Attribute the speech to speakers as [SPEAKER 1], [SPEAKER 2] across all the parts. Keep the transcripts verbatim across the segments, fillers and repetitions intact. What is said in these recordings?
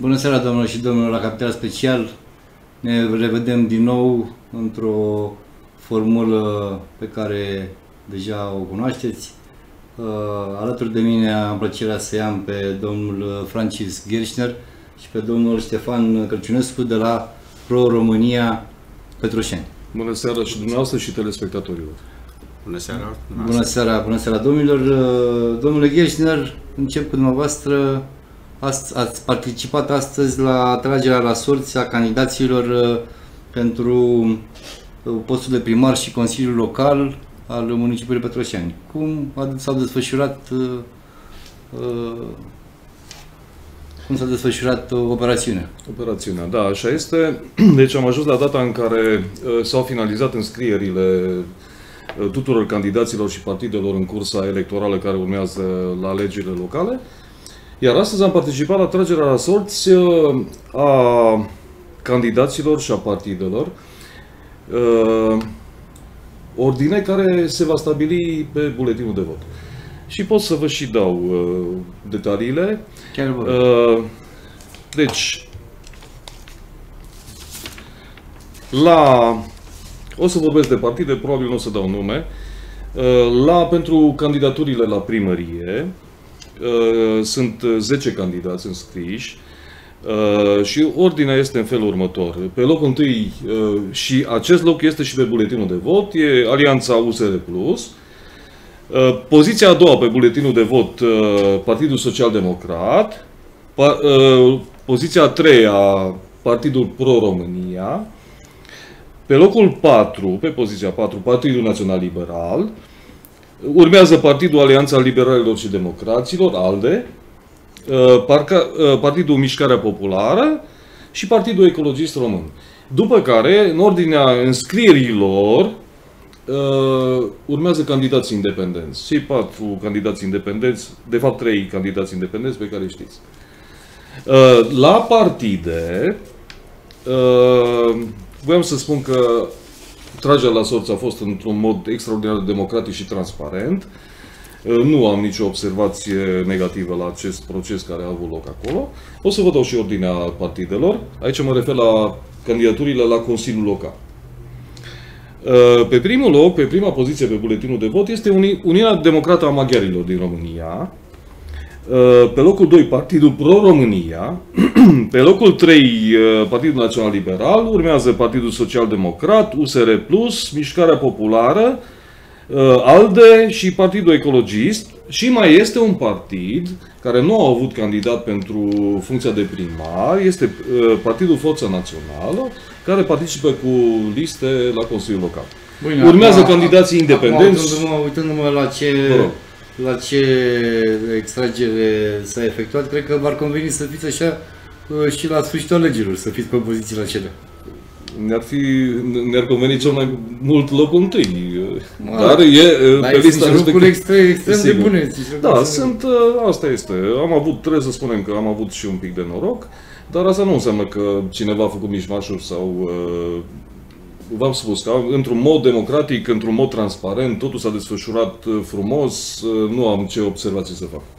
[SPEAKER 1] Bună seara, domnilor și domnilor, la Capital Special. Ne revedem din nou într-o formulă pe care deja o cunoașteți. Alături de mine am plăcerea să am pe domnul Francis Gershner și pe domnul Ștefan Crăciunescu de la Pro-România Petroșeni.
[SPEAKER 2] Bună seara și dumneavoastră și telespectatorilor.
[SPEAKER 3] Bună seara.
[SPEAKER 1] Bună seara, bună seara domnilor. Domnule Gershner, încep cu dumneavoastră. Ați, ați participat astăzi la tragerea la sorți a candidaților pentru postul de primar și Consiliul Local al municipiului Petroșeni. Cum s-au desfășurat cum s-a desfășurat operațiunea?
[SPEAKER 2] Operațiunea, da, așa este. Deci am ajuns la data în care s-au finalizat înscrierile tuturor candidaților și partidelor în cursa electorală care urmează la alegerile locale. Iar astăzi am participat la tragerea la sorți a candidaților și a partidelor, ordine care se va stabili pe buletinul de vot. Și pot să vă și dau detaliile.
[SPEAKER 1] Chiar vă.
[SPEAKER 2] Deci, la... O să vorbesc de partide, probabil nu o să dau nume. La, pentru candidaturile la primărie, sunt zece candidați înscriși și ordinea este în felul următor. Pe locul întâi, și acest loc este și pe buletinul de vot, e Alianța U S R plus. Poziția a doua pe buletinul de vot, Partidul Social Democrat. Poziția a treia, Partidul Pro-România. Pe locul patru, pe poziția patru, Partidul Național Liberal. Urmează Partidul Alianța Liberalilor și Democraților, ALDE, Partidul Mișcarea Populară și Partidul Ecologist Român. După care, în ordinea înscrierilor, urmează candidații independenți. Cei patru candidați independenți, de fapt trei candidați independenți pe care știți. La partide, voiam să spun că tragerea la sorți a fost într-un mod extraordinar de democratic și transparent. Nu am nicio observație negativă la acest proces care a avut loc acolo. O să vă dau și ordinea partidelor. Aici mă refer la candidaturile la Consiliul Local. Pe primul loc, pe prima poziție pe buletinul de vot, este Uniunea Democrată a Maghiarilor din România. Pe locul doi, Partidul Pro-România. Pe locul trei, Partidul Național Liberal. Urmează Partidul Social Democrat, U S R plus, Mișcarea Populară, ALDE și Partidul Ecologist. Și mai este un partid care nu a avut candidat pentru funcția de primar. Este Partidul Forța Națională, care participă cu liste la Consiliul Local. Bine, urmează acum, candidații independenți.
[SPEAKER 1] Uitându-mă, uitându-mă la ce... la ce extragere s-a efectuat, cred că v-ar conveni să fiți așa și la sfârșitul alegerilor, să fiți pe pozițiile acelea.
[SPEAKER 2] Ne-ar fi, ne-ar conveni cel mai mult locul întâi. Mă, dar e dar pe lista
[SPEAKER 1] respectivă. Extrem, extrem de bune.
[SPEAKER 2] Da, sunt, asta este. Am avut, trebuie să spunem că am avut și un pic de noroc, dar asta nu înseamnă că cineva a făcut mișmașuri sau... V-am spus că într-un mod democratic, într-un mod transparent, totul s-a desfășurat frumos, nu am ce observații să fac.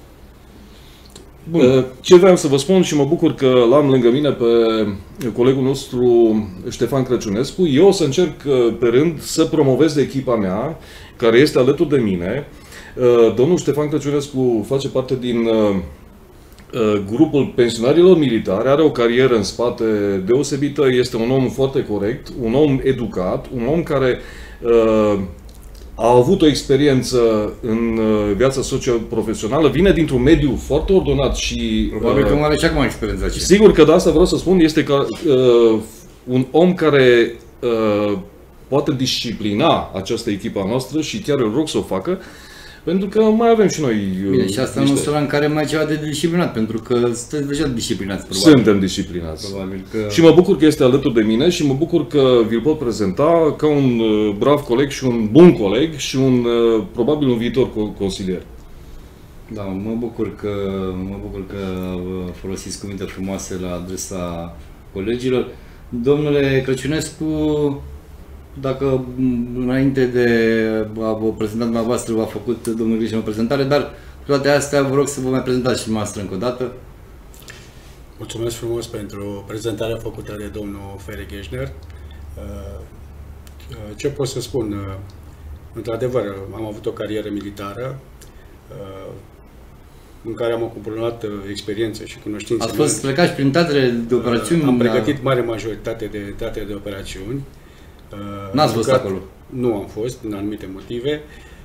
[SPEAKER 2] Bun. Ce vreau să vă spun și mă bucur că l-am lângă mine pe colegul nostru Ștefan Crăciunescu, eu o să încerc pe rând să promovez echipa mea, care este alături de mine. Domnul Ștefan Crăciunescu face parte din grupul pensionarilor militari, are o carieră în spate deosebită, este un om foarte corect, un om educat, un om care uh, a avut o experiență în viața socio-profesională, vine dintr-un mediu foarte ordonat și...
[SPEAKER 1] Probabil uh, că nu are și acum experiența aceea.
[SPEAKER 2] Sigur că de asta vreau să spun, este că uh, un om care uh, poate disciplina această echipă noastră și chiar îl rog să o facă, pentru că mai avem și noi...
[SPEAKER 1] Bine, și asta niște... în măsura în care mai e ceva de disciplinat, pentru că sunteți deja disciplinați, probabil.
[SPEAKER 2] Suntem disciplinați.
[SPEAKER 1] Probabil că...
[SPEAKER 2] Și mă bucur că este alături de mine și mă bucur că vi-l pot prezenta ca un brav coleg și un bun coleg și un, probabil, un viitor consilier.
[SPEAKER 1] Da, mă bucur că, mă bucur că folosiți cuvinte frumoase la adresa colegilor. Domnule Crăciunescu, dacă înainte de a vă prezenta dumneavoastră v-a făcut domnul Grișin o prezentare, dar cu toate astea vă rog să vă mai prezentați și dumneavoastră încă o dată.
[SPEAKER 3] Mulțumesc frumos pentru prezentarea făcută de domnul Feri Ghejner. Ce pot să spun? Într-adevăr, am avut o carieră militară în care am acumulat experiență și cunoștințe.
[SPEAKER 1] Ați fost plecați prin teatrele de operațiuni?
[SPEAKER 3] Am pregătit mare majoritate de teatre de operațiuni.
[SPEAKER 1] N-ați fost acolo?
[SPEAKER 3] Nu am fost, din anumite motive.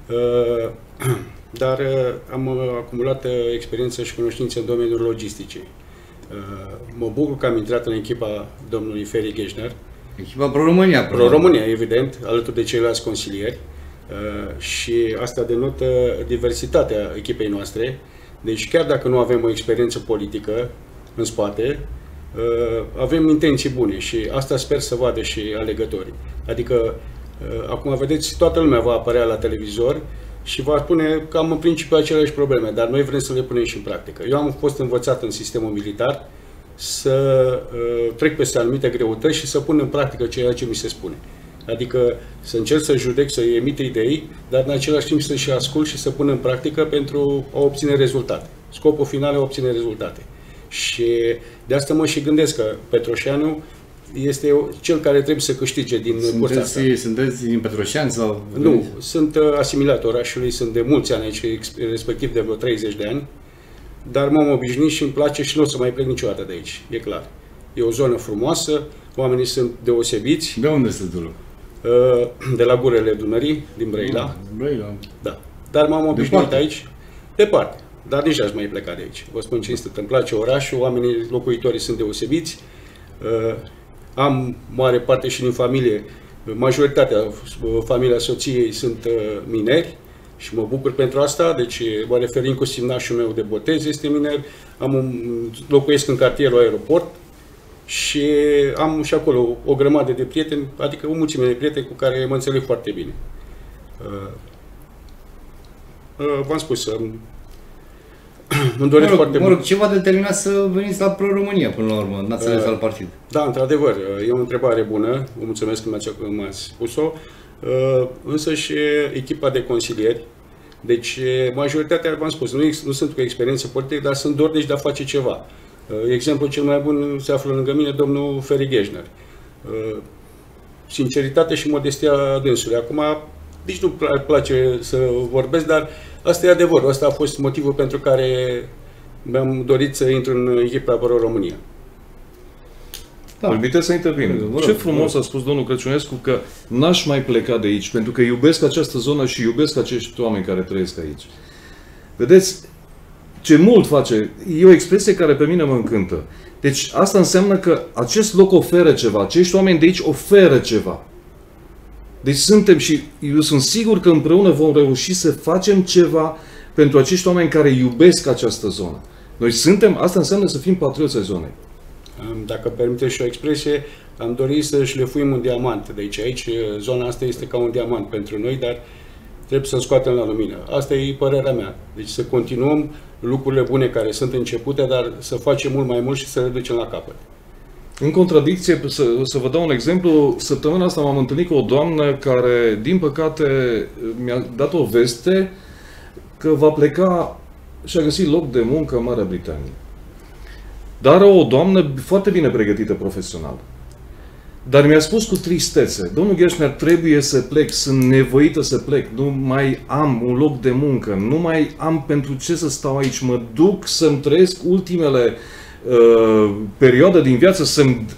[SPEAKER 3] Dar am acumulat experiență și cunoștințe în domeniul logisticii. Mă bucur că am intrat în echipa domnului Feri Ghejner.
[SPEAKER 1] Echipa Pro-România.
[SPEAKER 3] Pro-România, evident, alături de ceilalți consilieri. Și asta denotă diversitatea echipei noastre. Deci chiar dacă nu avem o experiență politică în spate, avem intenții bune și asta sper să vadă și alegătorii. Adică, acum vedeți, toată lumea va apărea la televizor și va spune că am în principiu aceleași probleme, dar noi vrem să le punem și în practică. Eu am fost învățat în sistemul militar să uh, trec peste anumite greutăți și să pun în practică ceea ce mi se spune. Adică să încerc să judec, să emit idei, dar în același timp să și ascult și să pun în practică pentru a obține rezultate. Scopul final e a obține rezultate. Și de asta mă și gândesc că Petroșeanu este cel care trebuie să câștige din cursa asta.
[SPEAKER 1] Sunteți din Petroșani sau?
[SPEAKER 3] Nu, sunt asimilat orașului, sunt de mulți ani aici, respectiv de vreo treizeci de ani, dar m-am obișnuit și îmi place și nu o să mai plec niciodată de aici, e clar. E o zonă frumoasă, oamenii sunt deosebiți.
[SPEAKER 1] De unde sunt tu?
[SPEAKER 3] De la Gurele Dunării, din Brăila.
[SPEAKER 1] Brăila.
[SPEAKER 3] Da. Dar m-am obișnuit departe. Aici, departe. Dar nici aș mai pleca de aici. Vă spun cinstit, îmi place orașul, oamenii, locuitorii sunt deosebiți. Am mare parte și din familie, majoritatea, familia soției sunt mineri și mă bucur pentru asta, deci mă refer inclusiv nașul meu de botez este miner, am un, locuiesc în cartierul Aeroport și am și acolo o grămadă de prieteni, adică o mulțime de prieteni cu care mă înțeleg foarte bine. V-am spus, îmi doresc
[SPEAKER 1] mă rog,
[SPEAKER 3] foarte
[SPEAKER 1] mă rog,
[SPEAKER 3] mult.
[SPEAKER 1] ce v-a determinat să veniți la Pro-România până la urmă? N-ați ales uh, alt partid.
[SPEAKER 3] Da, într-adevăr, e o întrebare bună. Vă mulțumesc că m-ați spus-o. Uh, însă și echipa de consilieri. Deci, majoritatea, v-am spus, nu, nu sunt cu experiență politică, dar sunt dornici de a face ceva. Uh, exemplul cel mai bun se află lângă mine, domnul Feri Ghejner. Uh, sinceritate și modestia dânsului. Acum, nici nu place să vorbesc, dar asta e adevărul. Asta a fost motivul pentru care mi-am dorit să intru în echipa Pro-România.
[SPEAKER 2] Da. Permite să intervin. Ce frumos a spus domnul Crăciunescu că n-aș mai pleca de aici, pentru că iubesc această zonă și iubesc acești oameni care trăiesc aici. Vedeți ce mult face. E o expresie care pe mine mă încântă. Deci asta înseamnă că acest loc oferă ceva. Acești oameni de aici oferă ceva. Deci suntem și eu sunt sigur că împreună vom reuși să facem ceva pentru acești oameni care iubesc această zonă. Noi suntem, asta înseamnă să fim patrioți ai zonei.
[SPEAKER 3] Dacă permiteți și o expresie, am dorit să șlefuim un diamant. Deci aici, zona asta este ca un diamant pentru noi, dar trebuie să-l scoatem la lumină. Asta e părerea mea. Deci să continuăm lucrurile bune care sunt începute, dar să facem mult mai mult și să le ducem la capăt.
[SPEAKER 2] În contradicție, să, să vă dau un exemplu, săptămâna asta m-am întâlnit cu o doamnă care, din păcate, mi-a dat o veste că va pleca și a găsit loc de muncă în Marea Britanie. Dar o doamnă foarte bine pregătită profesional. Dar mi-a spus cu tristețe, domnul Ghejner, trebuie să plec, sunt nevoită să plec, nu mai am un loc de muncă, nu mai am pentru ce să stau aici, mă duc să-mi trăiesc ultimele uh, perioade din viață, să-mi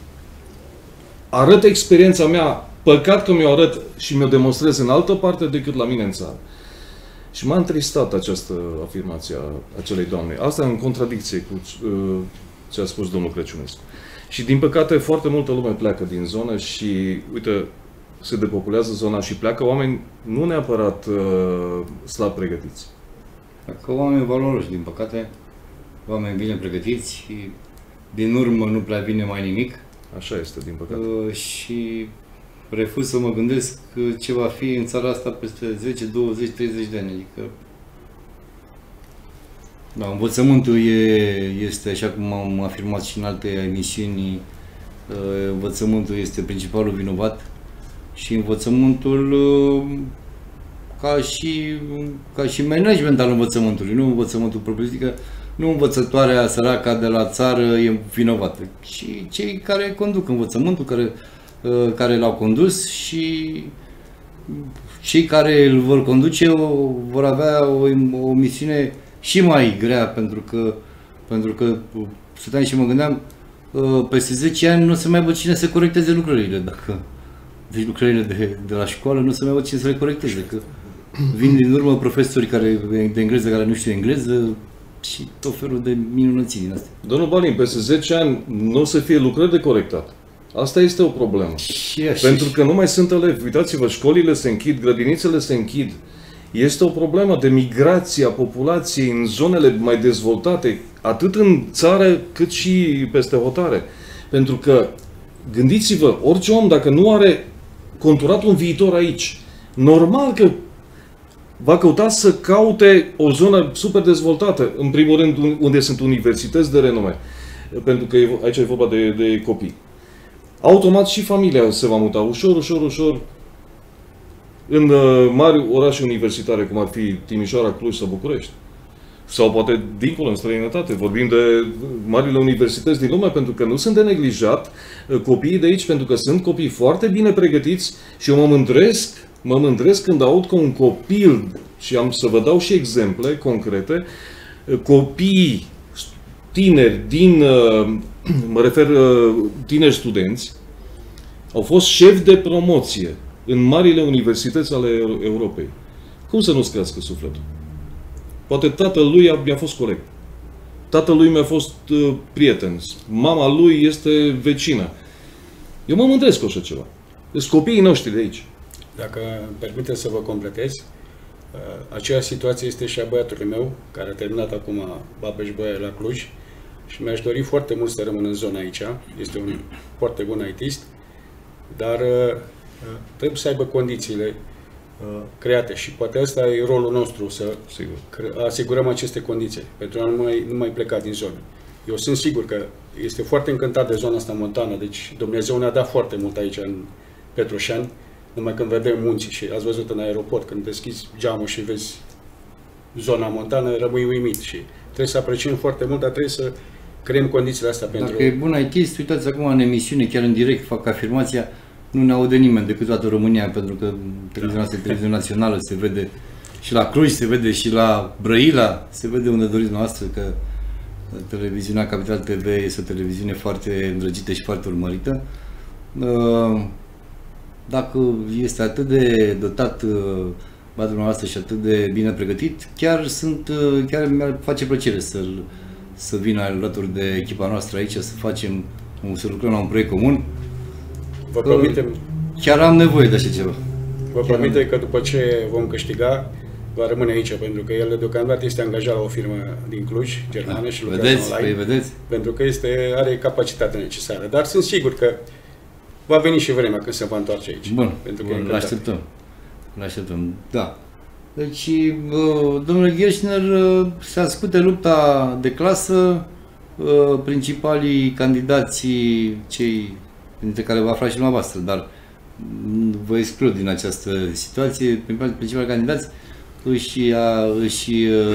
[SPEAKER 2] arăt experiența mea, păcat că mi-o arăt și mi-o demonstrez în altă parte decât la mine în țară. Și m-a întristat această afirmație a acelei doamne. Asta în contradicție cu uh, ce a spus domnul Crăciunescu. Și din păcate foarte multă lume pleacă din zonă și, uite, se depopulează zona și pleacă oameni nu neapărat uh, slab pregătiți.
[SPEAKER 1] Dacă oameni valoroși, din păcate, oameni bine pregătiți și din urmă nu prea vine mai nimic.
[SPEAKER 2] Așa este, din păcate.
[SPEAKER 1] Uh, și refuz să mă gândesc ce va fi în țara asta peste zece, douăzeci, treizeci de ani. Adică, da, învățământul e, este, așa cum am afirmat și în alte emisiuni, învățământul este principalul vinovat și învățământul ca și, ca și management al învățământului, nu învățământul propriu, că nu învățătoarea săraca de la țară e vinovată, ci cei care conduc învățământul, care, care l-au condus și cei care îl vor conduce o, vor avea o, o misiune și mai grea, pentru că, pentru că stăteam și mă gândeam, peste zece ani nu o să mai aibă cine să corecteze lucrările, dacă, deci lucrările de, de la școală nu o să mai aibă cine să le corecteze, că vin din urmă profesori care, de engleză care nu știu engleză și tot felul de minunății din astea.
[SPEAKER 2] Domnul Balin, peste zece ani nu o să fie lucrări de corectat. Asta este o problemă.
[SPEAKER 1] Și așa,
[SPEAKER 2] Pentru că nu mai sunt elevi. Uitați-vă, școlile se închid, grădinițele se închid. Este o problemă de migrație a populației în zonele mai dezvoltate, atât în țară cât și peste hotare. Pentru că, gândiți-vă, orice om, dacă nu are conturat un viitor aici, normal că va căuta să caute o zonă super dezvoltată, în primul rând unde sunt universități de renume, pentru că aici e vorba de, de copii. Automat și familia se va muta ușor, ușor, ușor în uh, mari orașe universitare, cum ar fi Timișoara, Cluj sau București. Sau poate dincolo, în străinătate. Vorbim de marile universități din lume, pentru că nu sunt de neglijat uh, copiii de aici, pentru că sunt copii foarte bine pregătiți și eu mă mândresc, mă mândresc când aud că un copil, și am să vă dau și exemple concrete, uh, copii tineri din, uh, mă refer, uh, tineri studenți, au fost șefi de promoție în marile universități ale Europei. Cum să nu-ți crească sufletul? Poate tatălui mi-a fost coleg. Tatălui mi-a fost uh, prieten. Mama lui este vecină. Eu mă mândresc cu așa ceva. Deci copiii noștri de aici.
[SPEAKER 3] Dacă îmi permite să vă completez, uh, aceeași situație este și a băiatului meu, care a terminat acum Babeș-Bolyai la Cluj și mi-aș dori foarte mult să rămân în zona aici. Este un foarte bun itist, dar uh, trebuie să aibă condițiile uh, create și poate ăsta e rolul nostru, să
[SPEAKER 2] Sigur.
[SPEAKER 3] asigurăm aceste condiții pentru a nu mai, nu mai pleca din zonă. Eu sunt sigur că este foarte încântat de zona asta montană, deci Dumnezeu ne-a dat foarte mult aici în Petroșani, numai când vedem munții și ați văzut în aeroport, când deschizi geamul și vezi zona montană, rămâi uimit și trebuie să apreciem foarte mult, dar trebuie să creăm condițiile astea pentru...
[SPEAKER 1] Dacă e bun I T, uitați acum în emisiune, chiar în direct, fac afirmația, nu ne aude nimeni decât toată România, pentru că televiziunea asta e televiziune națională, se vede și la Cluj, se vede și la Brăila, se vede unde doriți noastră, că televiziunea Capital T V este o televiziune foarte îndrăgită și foarte urmărită. Dacă este atât de dotat băiatul noastră și atât de bine pregătit, chiar sunt, chiar mi-ar face plăcere să să vină alături de echipa noastră aici, să facem, să lucrăm la un proiect comun.
[SPEAKER 3] Vă promitem,
[SPEAKER 1] chiar am nevoie de așa ceva.
[SPEAKER 3] Vă promite că după ce vom câștiga, va rămâne aici, pentru că el deocamdată este angajat la o firmă din Cluj, germană, da, și lucrează
[SPEAKER 1] vedeți,
[SPEAKER 3] online.
[SPEAKER 1] Păi vedeți?
[SPEAKER 3] Pentru că este, are capacitatea necesară. Dar sunt sigur că va veni și vremea când se va întoarce aici.
[SPEAKER 1] Bun,
[SPEAKER 3] pentru că
[SPEAKER 1] bun, îl așteptăm. Îl așteptăm, da. Deci, domnule Gershner, se ascute lupta de clasă, principalii candidați, cei dintre care vă aflați și dumneavoastră, dar vă exclud din această situație, principalii candidați își, își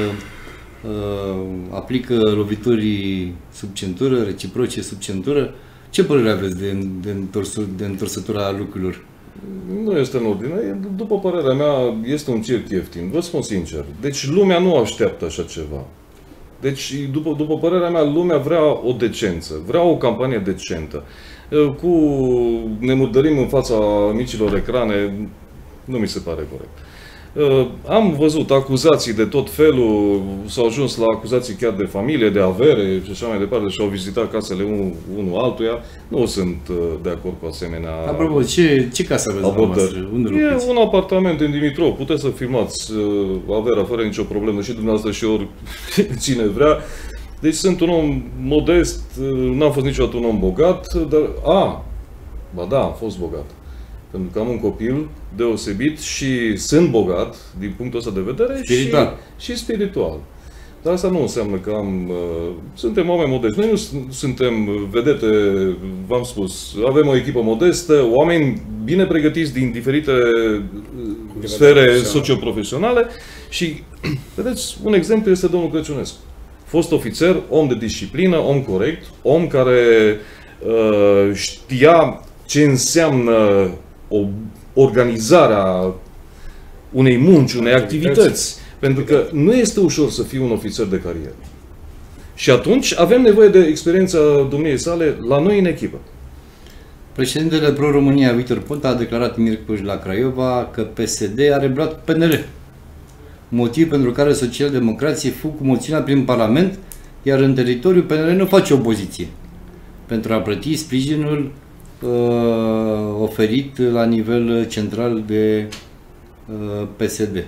[SPEAKER 1] uh, aplică lovituri sub centură, reciproce sub centură. Ce părere aveți de, de, de întorsătura lucrurilor?
[SPEAKER 2] Nu este în ordine. După părerea mea, este un circ ieftin. Vă spun sincer. Deci lumea nu așteaptă așa ceva. Deci, după, după părerea mea, lumea vrea o decență. Vrea o campanie decentă. Cu ne murdărim în fața micilor ecrane, nu mi se pare corect. Am văzut acuzații de tot felul, s-au ajuns la acuzații chiar de familie, de avere și așa mai departe, și au vizitat casele unul, unul altuia. Nu sunt de acord cu asemenea.
[SPEAKER 1] Apropo, ce, ce casă aveți dumneavoastră? Unde
[SPEAKER 2] locuiți? E un apartament în Dimitrov, puteți să filmați averea fără nicio problemă și dumneavoastră și ori cine vrea. Deci sunt un om modest, n-am fost niciodată un om bogat, dar, a, ba da, am fost bogat. Pentru că am un copil deosebit și sunt bogat, din punctul ăsta de vedere,
[SPEAKER 1] spiritual.
[SPEAKER 2] Și, și spiritual. Dar asta nu înseamnă că am... Uh, suntem oameni modești. Noi nu suntem vedete, v-am spus, avem o echipă modestă, oameni bine pregătiți din diferite uh, sfere socioprofesionale și, vedeți, un exemplu este domnul Crăciunescu. Fost ofițer, om de disciplină, om corect, om care uh, știa ce înseamnă o organizarea unei munci, unei activități. Pentru că nu este ușor să fii un ofițer de carieră. Și atunci avem nevoie de experiența domniei sale la noi în echipă.
[SPEAKER 1] Președintele Pro-România, Victor Ponta, a declarat miercuri la Craiova că P S D a reblat P N L. Motiv pentru care socialdemocrații fug cu moțiunea prin Parlament, iar în teritoriul P N L nu face opoziție pentru a plăti sprijinul uh, oferit la nivel central de uh, P S D.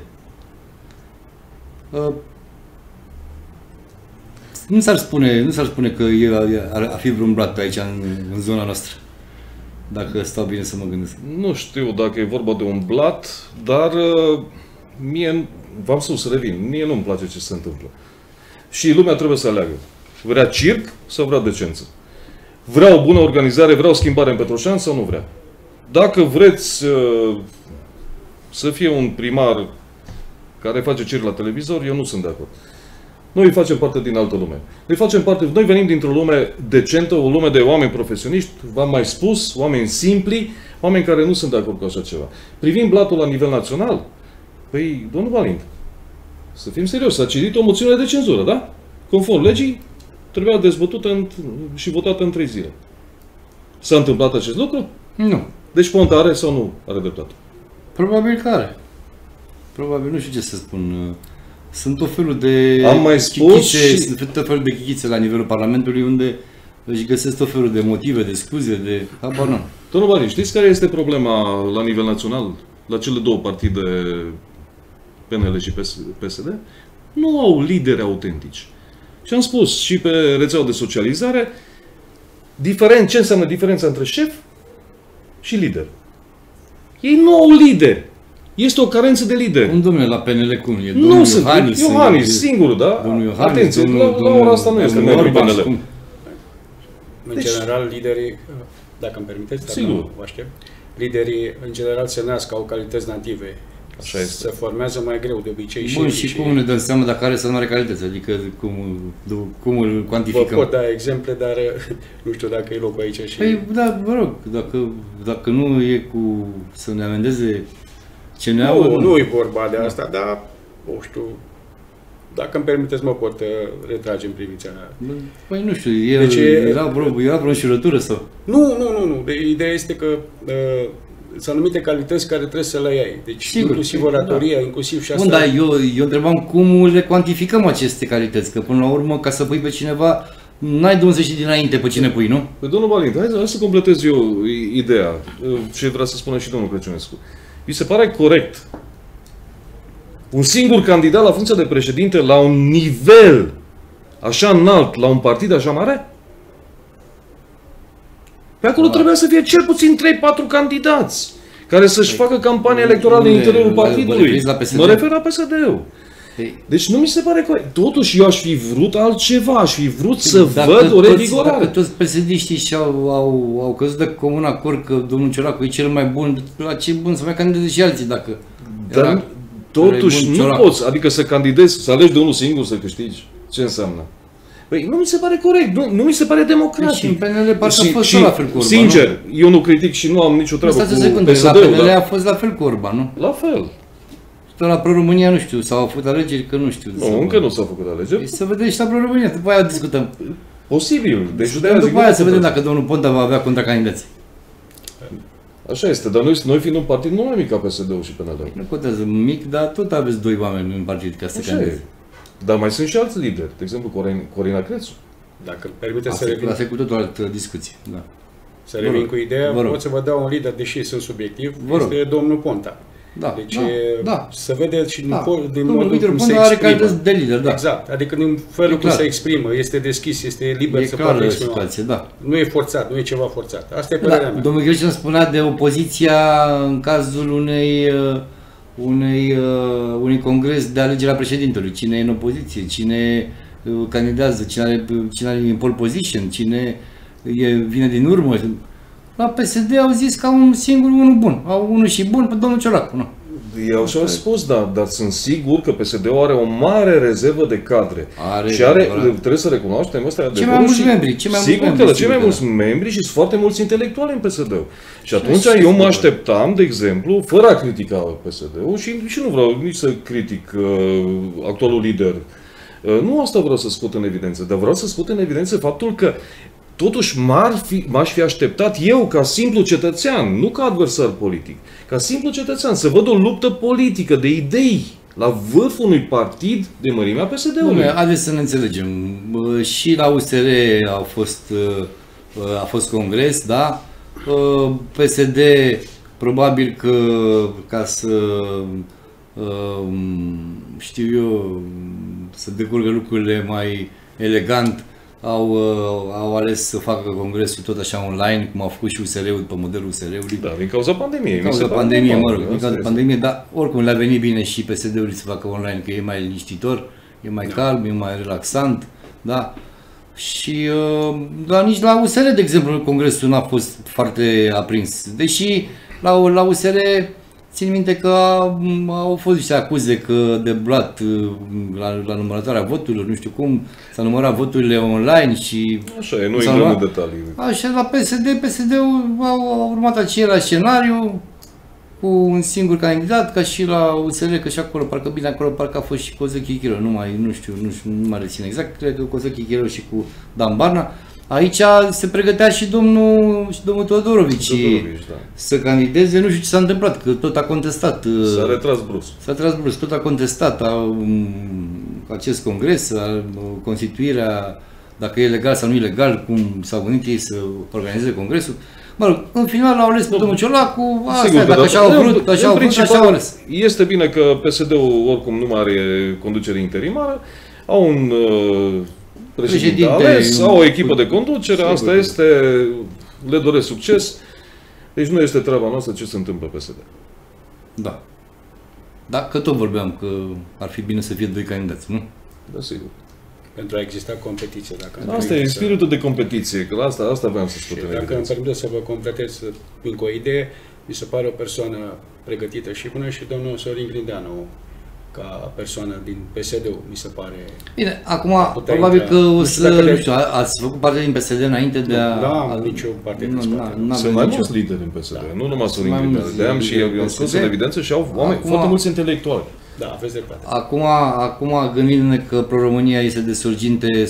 [SPEAKER 1] Uh, nu s-ar spune, nu s-ar spune că e, ar, ar fi vreun blat pe aici în, în zona noastră, dacă stau bine să mă gândesc.
[SPEAKER 2] Nu știu dacă e vorba de un blat, dar uh, mie, v-am spus, revin, mie nu-mi place ce se întâmplă. Și lumea trebuie să aleagă. Vrea circ sau vrea decență? Vrea o bună organizare, vrea o schimbare în Petroșani sau nu vrea? Dacă vreți uh, să fie un primar care face circ la televizor, eu nu sunt de acord. Noi facem parte din altă lume. Noi facem parte, noi venim dintr-o lume decentă, o lume de oameni profesioniști, v-am mai spus, oameni simpli, oameni care nu sunt de acord cu așa ceva. Privind blatul la nivel național, păi, domnul Valint, să fim serios, s-a citit o moțiune de cenzură, da? Conform legii, trebuia dezbătută în, și votată în trei zile. S-a întâmplat acest lucru?
[SPEAKER 1] Nu.
[SPEAKER 2] Deci Ponta are sau nu are dreptate?
[SPEAKER 1] Probabil că are. Probabil, nu știu ce să spun. Sunt tot felul de
[SPEAKER 2] Am mai spus
[SPEAKER 1] chichițe,
[SPEAKER 2] și...
[SPEAKER 1] sunt tot felul de chichițe la nivelul Parlamentului unde își găsesc tot felul de motive, de scuze, de... Habar n-am.
[SPEAKER 2] Domnul Valint, știți care este problema la nivel național? La cele două partide, P N L și P S D? Nu au lideri autentici. Și am spus și pe rețeaua de socializare, diferent, ce înseamnă diferența între șef și lider. Ei nu au lideri. Este o carență de lideri.
[SPEAKER 1] Cum, domnule, la P N L cum e?
[SPEAKER 2] Nu sunt. Iohannis, Iohannis singur, da?
[SPEAKER 1] Domnul Iohannis,
[SPEAKER 2] atenție,
[SPEAKER 1] domnul,
[SPEAKER 2] la, la ora asta nu este membru P N L.
[SPEAKER 3] În deci, general, liderii, dacă îmi permiteți, dar nu vă aștept, liderii, în general, se nasc, au calități native.
[SPEAKER 2] Așa este.
[SPEAKER 3] Se formează mai greu, de obicei.
[SPEAKER 1] Bun,
[SPEAKER 3] și,
[SPEAKER 1] și,
[SPEAKER 3] și
[SPEAKER 1] cum ne dăm seama dacă are sau nu are calități? Adică cum, cum îl cuantificăm?
[SPEAKER 3] Vă pot da exemple, dar nu știu dacă e locul aici. Și...
[SPEAKER 1] Păi, da, vă rog, dacă, dacă nu e cu să ne amendeze ce ne au...
[SPEAKER 3] Nu, nu e vorba de asta, dar, nu știu, dacă îmi permiteți, mă pot uh, retrage în privința aia.
[SPEAKER 1] Păi nu știu, el,
[SPEAKER 3] deci,
[SPEAKER 1] era, vreo, era vreo înșurătură sau?
[SPEAKER 3] Nu, nu, nu, nu. De, ideea este că uh, sunt anumite calități care trebuie să le ai. Deci, sigur, inclusiv oratoria, da. inclusiv și asta...
[SPEAKER 1] Bun, dar eu, eu întrebam cum le cuantificăm aceste calități, că până la urmă, ca să pui pe cineva, n-ai de unde să știi dinainte pe cine pui, nu?
[SPEAKER 2] Păi, domnul Valint, hai, hai să completez eu ideea, ce vrea să spună și domnul Crăciunescu. Vi se pare corect un singur candidat la funcția de președinte la un nivel așa înalt, la un partid așa mare? Pe acolo da. trebuia să fie cel puțin trei patru candidați care să-și facă campanie electorală în interiorul partidului. Mă refer la P S D-ul. Deci nu mi se pare corect. Totuși eu aș fi vrut altceva, aș fi vrut să dacă văd o revigorare.
[SPEAKER 1] Dacă toți P S D-știi și au, au, au căzut de comun acord că domnul Ciolacu e cel mai bun, la ce bun să mai candideze și alții dacă...
[SPEAKER 2] Dar totuși nu Ciolacu. Poți, adică să candidezi, să alegi de unul singur să câștigi. Ce înseamnă? Păi nu mi se pare corect, nu, nu mi se pare democratic. Și
[SPEAKER 1] în P N L parcă a fost
[SPEAKER 2] și,
[SPEAKER 1] la fel cu Orban,
[SPEAKER 2] sincer,
[SPEAKER 1] nu?
[SPEAKER 2] eu nu critic și nu am nicio treabă cu P S D-ul.
[SPEAKER 1] La P N L a fost la fel cu Orban, nu?
[SPEAKER 2] La fel.
[SPEAKER 1] Tot la Pro-România nu știu, s-au făcut alegeri, că nu știu.
[SPEAKER 2] Nu, încă nu s-au făcut alegeri.
[SPEAKER 1] Păi să vedem și la Pro-România, după aia discutăm.
[SPEAKER 2] Posibil. Deci
[SPEAKER 1] după aia să vedem dacă domnul Ponta va avea contracandidați.
[SPEAKER 2] Așa este, dar noi, noi fiind un partid mult mai mic ca P S D-ul și P N L-ul.
[SPEAKER 1] Nu contează mic, dar tot aveți doi oameni în partid ca să candideze.
[SPEAKER 2] Dar mai sunt și alți lideri, de exemplu Corina, Corina Crețu.
[SPEAKER 3] Dacă permite să revin...
[SPEAKER 1] Asta e cu totul altă discuție, da.
[SPEAKER 3] Să revin cu ideea, pot să vă dau un lider, deși sunt subiectiv, este domnul Ponta.
[SPEAKER 1] Da,
[SPEAKER 3] deci
[SPEAKER 1] da, da.
[SPEAKER 3] să vede și
[SPEAKER 1] da.
[SPEAKER 3] din, din
[SPEAKER 1] Domnul
[SPEAKER 3] modul cum se
[SPEAKER 1] exprimă. Are calități de lider, da.
[SPEAKER 3] Exact, adică din felul cum se exprimă, este deschis, este liber
[SPEAKER 1] e
[SPEAKER 3] să poată exprima.
[SPEAKER 1] Situație, da.
[SPEAKER 3] Nu e forțat, nu e ceva forțat. Asta e părerea
[SPEAKER 1] da.
[SPEAKER 3] mea.
[SPEAKER 1] Domnul Gheorghe spunea de opoziția în cazul unei, unei, unui congres de alegerea președintelui. Cine e în opoziție, cine candidează, cine are, cine are în pole position, cine e, vine din urmă. La P S D au zis că au un singur unul bun. Au unul și bun pe domnul Ciolacu, nu?
[SPEAKER 2] ei așa au spus, da, dar sunt sigur că P S D-ul are o mare rezervă de cadre.
[SPEAKER 1] Are,
[SPEAKER 2] și are,
[SPEAKER 1] adevărat.
[SPEAKER 2] trebuie să recunoaștem, ăsta e
[SPEAKER 1] Cei mai mulți membri, cei mai mulți
[SPEAKER 2] sigur
[SPEAKER 1] membri,
[SPEAKER 2] că cei mai
[SPEAKER 1] sigur
[SPEAKER 2] mulți
[SPEAKER 1] că da.
[SPEAKER 2] membri și sunt foarte mulți intelectuali în P S D. Și atunci
[SPEAKER 1] și
[SPEAKER 2] eu mă
[SPEAKER 1] sigur.
[SPEAKER 2] așteptam, de exemplu, fără a critica P S D-ul și, și nu vreau nici să critic uh, actualul lider. Uh, nu asta vreau să scot în evidență, dar vreau să scot în evidență faptul că totuși m-ar fi, m-aș fi așteptat eu, ca simplu cetățean, nu ca adversar politic, ca simplu cetățean, să văd o luptă politică de idei la vârful unui partid de mărimea P S D-ului.
[SPEAKER 1] Bine, haideți să ne înțelegem. Bă, și la U S R a fost, a fost congres, da? P S D probabil că ca să știu eu, să decurgă lucrurile mai elegant, Au, au ales să facă congresul tot așa online, cum a făcut și U S R-ul, pe modelul U S R-ului.
[SPEAKER 2] Da, din cauza pandemiei.
[SPEAKER 1] Din cauza pandemiei, mă rog, din cauza pandemiei, dar oricum le-a venit bine și P S D-ului să facă online, că e mai liniștitor, e mai calm, e mai relaxant, da? Și, dar nici la U S R, de exemplu, congresul n-a fost foarte aprins. Deși la, la U S R, țin minte că au fost niște acuze că de blat la, la numărătoarea voturilor, nu știu cum, s-a numărat voturile online și...
[SPEAKER 2] Așa e, nu intrăm în detalii.
[SPEAKER 1] Așa, la P S D, P S D-ul au urmat același scenariu cu un singur candidat, ca și la U S R, că și acolo, parcă bine, acolo parcă a fost și Coză Chichirău, nu mai, nu știu, nu știu, nu mai rețin exact, cred că Coză Chichirău și cu Dan Barna. Aici se pregătea și domnul, și domnul Todorovici,
[SPEAKER 2] Todorovici da.
[SPEAKER 1] să candideze, nu știu ce s-a întâmplat, că tot a contestat.
[SPEAKER 2] S-a retras brusc.
[SPEAKER 1] S-a retras brusc, tot a contestat a, um, acest congres, a, constituirea, dacă e legal sau nu e legal, cum s-au gândit ei să organizeze congresul. Mă rog, în final l-au ales pe domnul Ciolacu, asta
[SPEAKER 2] Sigur,
[SPEAKER 1] e, dacă așa au vrut, așa au vrut, așa au ales.
[SPEAKER 2] Este bine că P S D-ul oricum nu mai are conducere interimară, au un uh, președinte ales, au o echipă de conducere, sigur, asta este, le doresc succes, deci nu este treaba noastră ce se întâmplă P S D.
[SPEAKER 1] Da. Da, că tot vorbeam că ar fi bine să fie doi candidați, nu?
[SPEAKER 2] Da, sigur.
[SPEAKER 3] Pentru a exista competiție. Dacă
[SPEAKER 2] asta e spiritul de competiție, că asta, asta vreau să spun.
[SPEAKER 3] Dacă îmi permite să vă completez încă o idee, mi se pare o persoană pregătită și bună și domnul Sorin Grindeanu, ca persoană din P S D-ul, mi se pare...
[SPEAKER 1] Bine, acum, probabil intra... că o să, nu, nu știu, ați făcut parte din P S D înainte de a...
[SPEAKER 3] Da, am nicio parte din spate.
[SPEAKER 2] Sunt mai mulți lideri în P S D, da. Nu numai Sorin Grindeanu. De-am și eu am scos în evidență și au oameni, acum, foarte mulți intelectuali.
[SPEAKER 3] Da, aveți dreptate.
[SPEAKER 1] Acum, acum gândindu-ne că Pro-România este de sorginte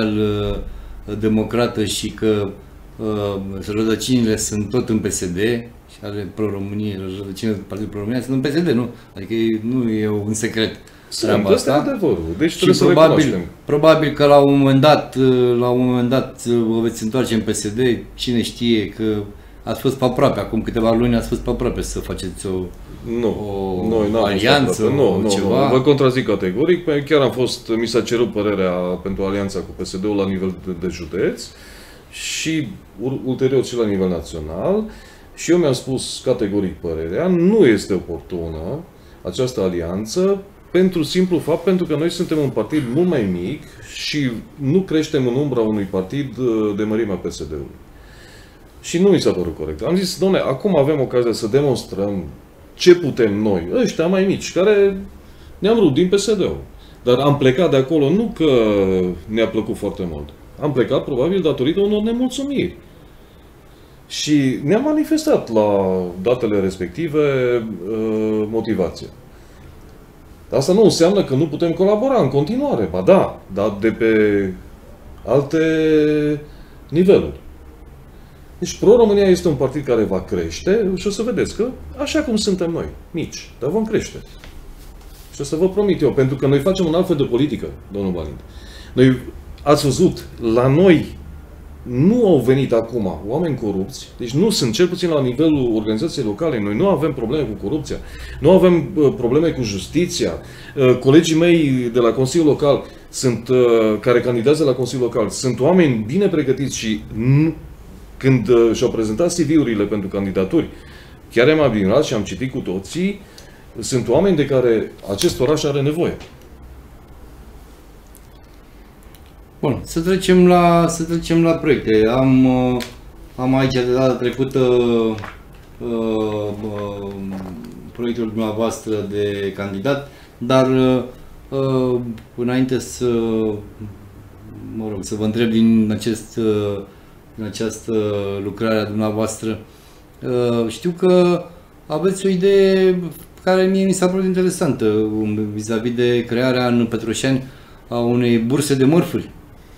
[SPEAKER 1] social-democrată și că uh, rădăcinile sunt tot în P S D, și ale Pro-României, rădăcinile Partidului Pro-România sunt în P S D, nu? Adică nu e un secret.
[SPEAKER 2] Sunt, asta e adevărul. Deci
[SPEAKER 1] și
[SPEAKER 2] trebuie
[SPEAKER 1] probabil,
[SPEAKER 2] să
[SPEAKER 1] probabil că la un moment dat, la un moment dat vă veți întoarce în P S D, cine știe că ați fost pe aproape, acum câteva luni ați fost pe aproape să faceți o,
[SPEAKER 2] nu,
[SPEAKER 1] o
[SPEAKER 2] noi
[SPEAKER 1] alianță,
[SPEAKER 2] nu, nu,
[SPEAKER 1] ceva.
[SPEAKER 2] Nu, vă contrazic categoric, pentru că chiar am fost, mi s-a cerut părerea pentru alianța cu P S D-ul la nivel de, de județ și ulterior și la nivel național și eu mi-am spus categoric părerea, nu este oportună această alianță pentru simplu fapt, pentru că noi suntem un partid mult mai mic și nu creștem în umbra unui partid de mărimea P S D-ului. Și nu mi s-a părut corect. Am zis, doamne, acum avem ocazia să demonstrăm ce putem noi, ăștia mai mici, care ne-am rupt din P S D-ul. Dar am plecat de acolo nu că ne-a plăcut foarte mult. Am plecat probabil datorită unor nemulțumiri. Și ne-am manifestat la datele respective motivația. Asta nu înseamnă că nu putem colabora în continuare. Ba da, dar de pe alte niveluri. Deci Pro-România este un partid care va crește și o să vedeți că, așa cum suntem noi, mici, dar vom crește. Și o să vă promit eu, pentru că noi facem un alt fel de politică, domnul Balint. Noi, ați văzut, la noi nu au venit acum oameni corupți, deci nu sunt, cel puțin la nivelul organizației locale, noi nu avem probleme cu corupția, nu avem uh, probleme cu justiția. Uh, colegii mei de la Consiliul Local, sunt, uh, care candidează la Consiliul Local, sunt oameni bine pregătiți și nu, când uh, și-au prezentat C V-urile pentru candidaturi, chiar am admirat și am citit cu toții, sunt oameni de care acest oraș are nevoie.
[SPEAKER 1] Bun, să trecem la, să trecem la proiecte. Am, am aici de data trecută uh, uh, proiectul dumneavoastră de candidat, dar uh, înainte să, mă rog, să vă întreb din, acest, uh, din această lucrare a dumneavoastră, uh, știu că aveți o idee care mie mi s-a părut interesantă vis-a-vis de crearea în Petroșani a unei burse de mărfuri.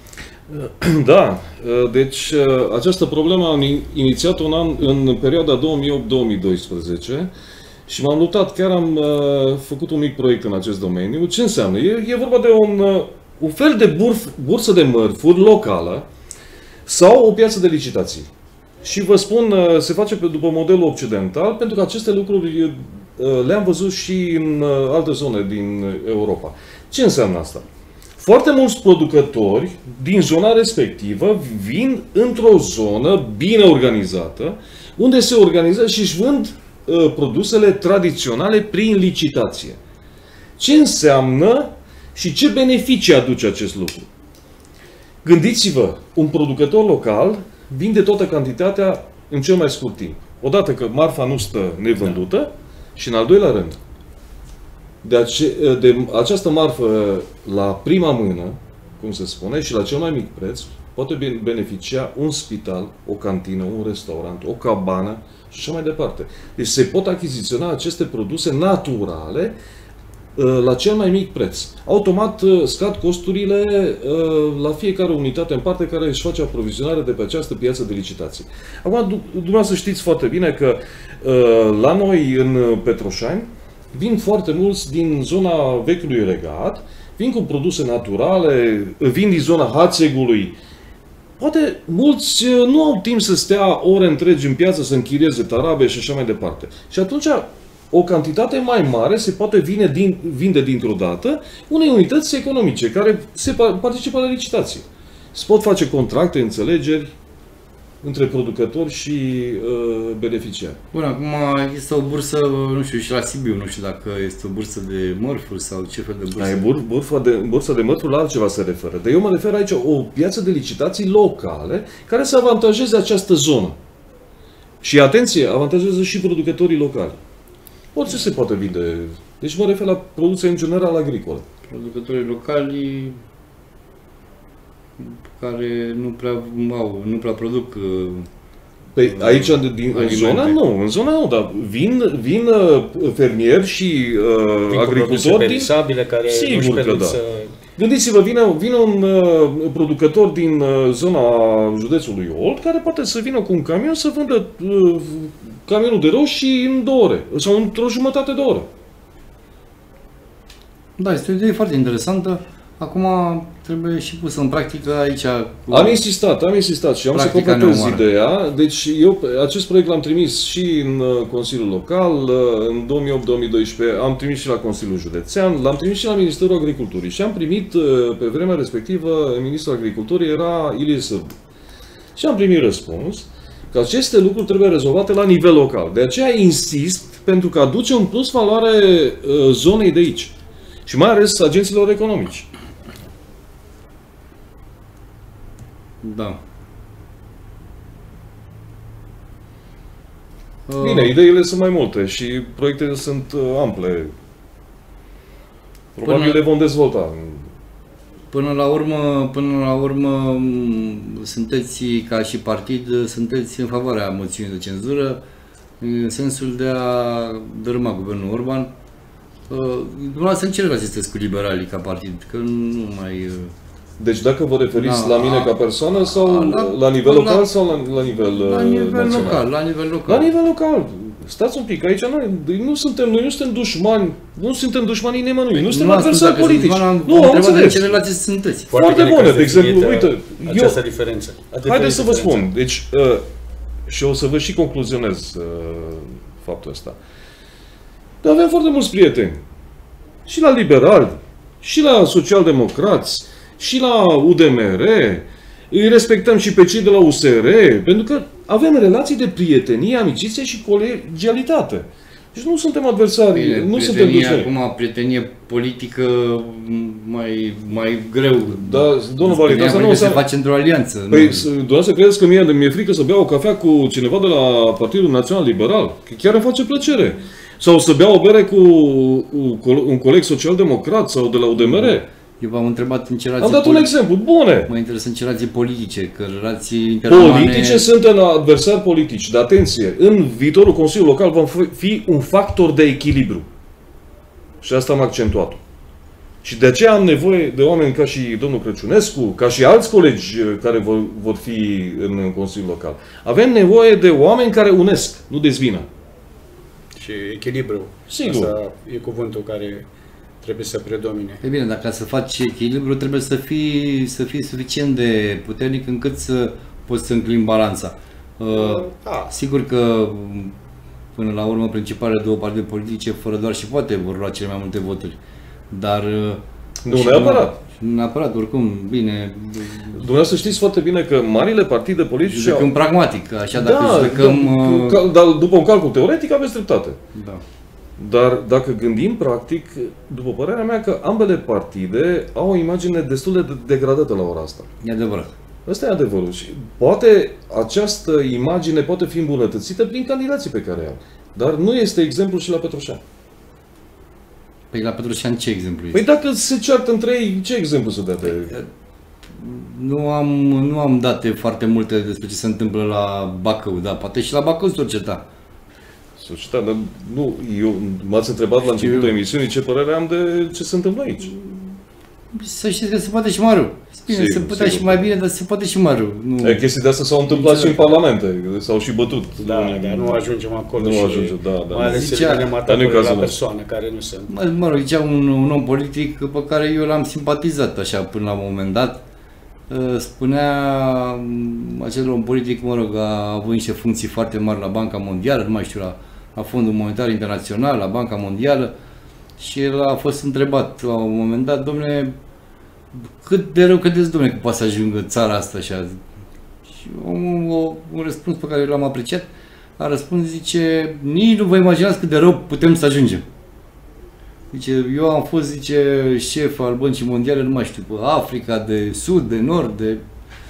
[SPEAKER 2] Da, deci această problemă am inițiat un an în perioada două mii opt două mii doisprezece și m-am luptat, chiar am făcut un mic proiect în acest domeniu. Ce înseamnă? E, e vorba de un, un fel de burf, bursă de mărfuri locală sau o piață de licitații. Și vă spun, se face pe, după modelul occidental, pentru că aceste lucruri le-am văzut și în alte zone din Europa. Ce înseamnă asta? Foarte mulți producători din zona respectivă vin într-o zonă bine organizată, unde se organizează și își vând uh, produsele tradiționale prin licitație. Ce înseamnă și ce beneficii aduce acest lucru? Gândiți-vă, un producător local vinde toată cantitatea în cel mai scurt timp. Odată că marfa nu stă nevândută, da. Și în al doilea rând, de, ace de această marfă la prima mână, cum se spune, și la cel mai mic preț, poate beneficia un spital, o cantină, un restaurant, o cabană și așa mai departe. Deci se pot achiziționa aceste produse naturale la cel mai mic preț. Automat scad costurile la fiecare unitate în parte care își face aprovizionare de pe această piață de licitații. Acum, dumneavoastră știți foarte bine că la noi în Petroșani vin foarte mulți din zona vechiului regat, vin cu produse naturale, vin din zona Hațegului. Poate mulți nu au timp să stea ore întregi în piață, să închirieze tarabe și așa mai departe. Și atunci o cantitate mai mare se poate vine din, vinde dintr-o dată unei unități economice care se participă la licitații. Se pot face contracte, înțelegeri între producători și uh, beneficiari.
[SPEAKER 1] Bun, acum există o bursă, nu știu, și la Sibiu, nu știu dacă este o bursă de mărfuri sau ce fel de bursă.
[SPEAKER 2] Da, e bur, burfa de, bursa de mărfuri la altceva se referă. Dar eu mă refer aici o piață de licitații locale care să avantajeze această zonă. Și atenție, avantajează și producătorii locali. Orice se poate vinde. Deci mă refer la producția în general agricolă.
[SPEAKER 1] Producătorii locali care nu prea au, nu prea produc.
[SPEAKER 2] Păi aici, din în zona nu, în zona nu, dar vin, vin fermieri și uh, agricultori din...
[SPEAKER 3] care
[SPEAKER 2] sigur că da. Să... Gândiți-vă, vine, vine un uh, producător din uh, zona județului Olt care poate să vină cu un camion să vândă uh, camionul de roșii în două ore sau într-o jumătate de oră.
[SPEAKER 1] Da, este o idee foarte interesantă. Acum trebuie și pusă în practică aici.
[SPEAKER 2] Am insistat, am insistat și am să completez ideea. Deci eu acest proiect l-am trimis și în Consiliul Local, în două mii opt două mii doisprezece am trimis și la Consiliul Județean, l-am trimis și la Ministerul Agriculturii și am primit, pe vremea respectivă, Ministrul Agriculturii era Ilie Sârbu. Și am primit răspuns că aceste lucruri trebuie rezolvate la nivel local. De aceea insist, pentru că aduce un plus valoare zonei de aici și mai ales agenților economici.
[SPEAKER 1] Da.
[SPEAKER 2] Bine, uh, ideile sunt mai multe și proiectele sunt ample. Probabil până, le vom dezvolta.
[SPEAKER 1] Până la urmă, până la urmă, sunteți, ca și partid, sunteți în favoarea moțiunii de cenzură, în sensul de a dărâma guvernul Orban. Dumneavoastră în ce relație sunteți cu liberalii ca partid? Că nu mai...
[SPEAKER 2] Deci dacă vă referiți
[SPEAKER 1] da,
[SPEAKER 2] la mine ca persoană sau la, la nivel
[SPEAKER 1] la,
[SPEAKER 2] local sau la, la nivel
[SPEAKER 1] la nivel
[SPEAKER 2] național?
[SPEAKER 1] local, la nivel local.
[SPEAKER 2] La nivel local. Stați un pic, aici noi nu suntem, noi nu suntem dușmani, nu suntem dușmanii nimănui, nu suntem adversari politici.
[SPEAKER 1] Am,
[SPEAKER 2] nu, am înțeles.
[SPEAKER 1] În ce relație sunteți?
[SPEAKER 2] Foarte, Foarte bune, de exemplu, uite,
[SPEAKER 3] această eu, diferență.
[SPEAKER 2] Haideți să vă spun, deci, uh, și o să vă și concluzionez uh, faptul ăsta. Dar avem foarte mulți prieteni. Și la liberali, și la socialdemocrați, și la U D M R, îi respectăm și pe cei de la U S R, pentru că avem relații de prietenie, amiciție și colegialitate. Deci nu suntem adversari,
[SPEAKER 1] Bine,
[SPEAKER 2] nu suntem dușmani.
[SPEAKER 1] Acum, prietenie politică mai, mai greu.
[SPEAKER 2] Da, domnul Valid, asta nu
[SPEAKER 1] se face într-o alianță.
[SPEAKER 2] Păi, dumneavoastră credeți că mie mi-e frică să beau o cafea cu cineva de la Partidul Național Liberal? Că chiar îmi face plăcere. Sau să bea o bere cu un coleg social-democrat sau de la U D M R.
[SPEAKER 1] Eu v-am întrebat în ce relații...
[SPEAKER 2] Am dat un exemplu, bune!
[SPEAKER 1] Mă interesă în ce relații politice, că relații interumane...
[SPEAKER 2] Politice suntem adversari politici, dar atenție, în viitorul Consiliu Local vom fi un factor de echilibru. Și asta am accentuat-o. Și de aceea am nevoie de oameni ca și domnul Crăciunescu, ca și alți colegi care vor, vor fi în Consiliul Local. Avem nevoie de oameni care unesc, nu dezvină.
[SPEAKER 3] Și echilibru.
[SPEAKER 2] Sigur.
[SPEAKER 3] Asta e cuvântul care trebuie să predomine.
[SPEAKER 1] E bine, dar ca să faci echilibru trebuie să fii, să fii suficient de puternic încât să poți să înclini balanța. Uh,
[SPEAKER 3] da.
[SPEAKER 1] Sigur că până la urmă principalele două partide politice, fără doar și poate, vor lua cele mai multe voturi. Dar...
[SPEAKER 2] Nu neapărat.
[SPEAKER 1] Nu neapărat, oricum, bine...
[SPEAKER 2] Dumneavoastră știți foarte bine că marile partide politice...
[SPEAKER 1] Judecăm au... pragmatic, așa,
[SPEAKER 2] da,
[SPEAKER 1] dacă judecăm...
[SPEAKER 2] Da, dar după un calcul teoretic aveți dreptate.
[SPEAKER 1] Da.
[SPEAKER 2] Dar dacă gândim practic, după părerea mea că ambele partide au o imagine destul de degradată la ora asta.
[SPEAKER 1] E adevărat.
[SPEAKER 2] Ăsta e adevărul. Și poate această imagine poate fi îmbunătățită prin candidații pe care au. Dar nu este exemplu și la Petroșani.
[SPEAKER 1] Păi la Petroșani ce exemplu este?
[SPEAKER 2] Păi dacă se ceartă între ei, ce exemplu să dea de...
[SPEAKER 1] Nu am, nu am date foarte multe despre ce se întâmplă la Bacău, da, poate și la Bacău s-o certa.
[SPEAKER 2] Societate, dar nu, eu m-ați întrebat la începutul emisiunii ce părere am de ce se întâmplă aici.
[SPEAKER 1] Să știți că se poate și mai rău. Bine, sigur, se putea sigur. Și mai bine, dar se poate și mai rău. Nu...
[SPEAKER 2] E, chestii de astea s-au întâmplat Nici și în parlamente, s-au și bătut.
[SPEAKER 3] Da, dar nu ajungem acolo.
[SPEAKER 2] Nu
[SPEAKER 3] și
[SPEAKER 2] ajunge, da, da.
[SPEAKER 3] Mai ales zicea, la persoane care nu sunt.
[SPEAKER 1] Mă, mă rog, zicea un, un om politic pe care eu l-am simpatizat așa până la un moment dat. Spunea acel om politic, mă rog, a avut niște funcții foarte mari la Banca Mondială, nu mai știu, la, la Fondul Monetar Internațional, la Banca Mondială, și el a fost întrebat la un moment dat, dom'le, cât de rău credeți, dom'le, că poate să ajungă țara asta așa? Și un, o, un răspuns pe care eu l-am apreciat, a răspuns, zice, nici nu vă imaginați cât de rău putem să ajungem. Zice, eu am fost, zice, șef al Băncii Mondiale, nu mai știu, pe Africa, de Sud, de Nord, de...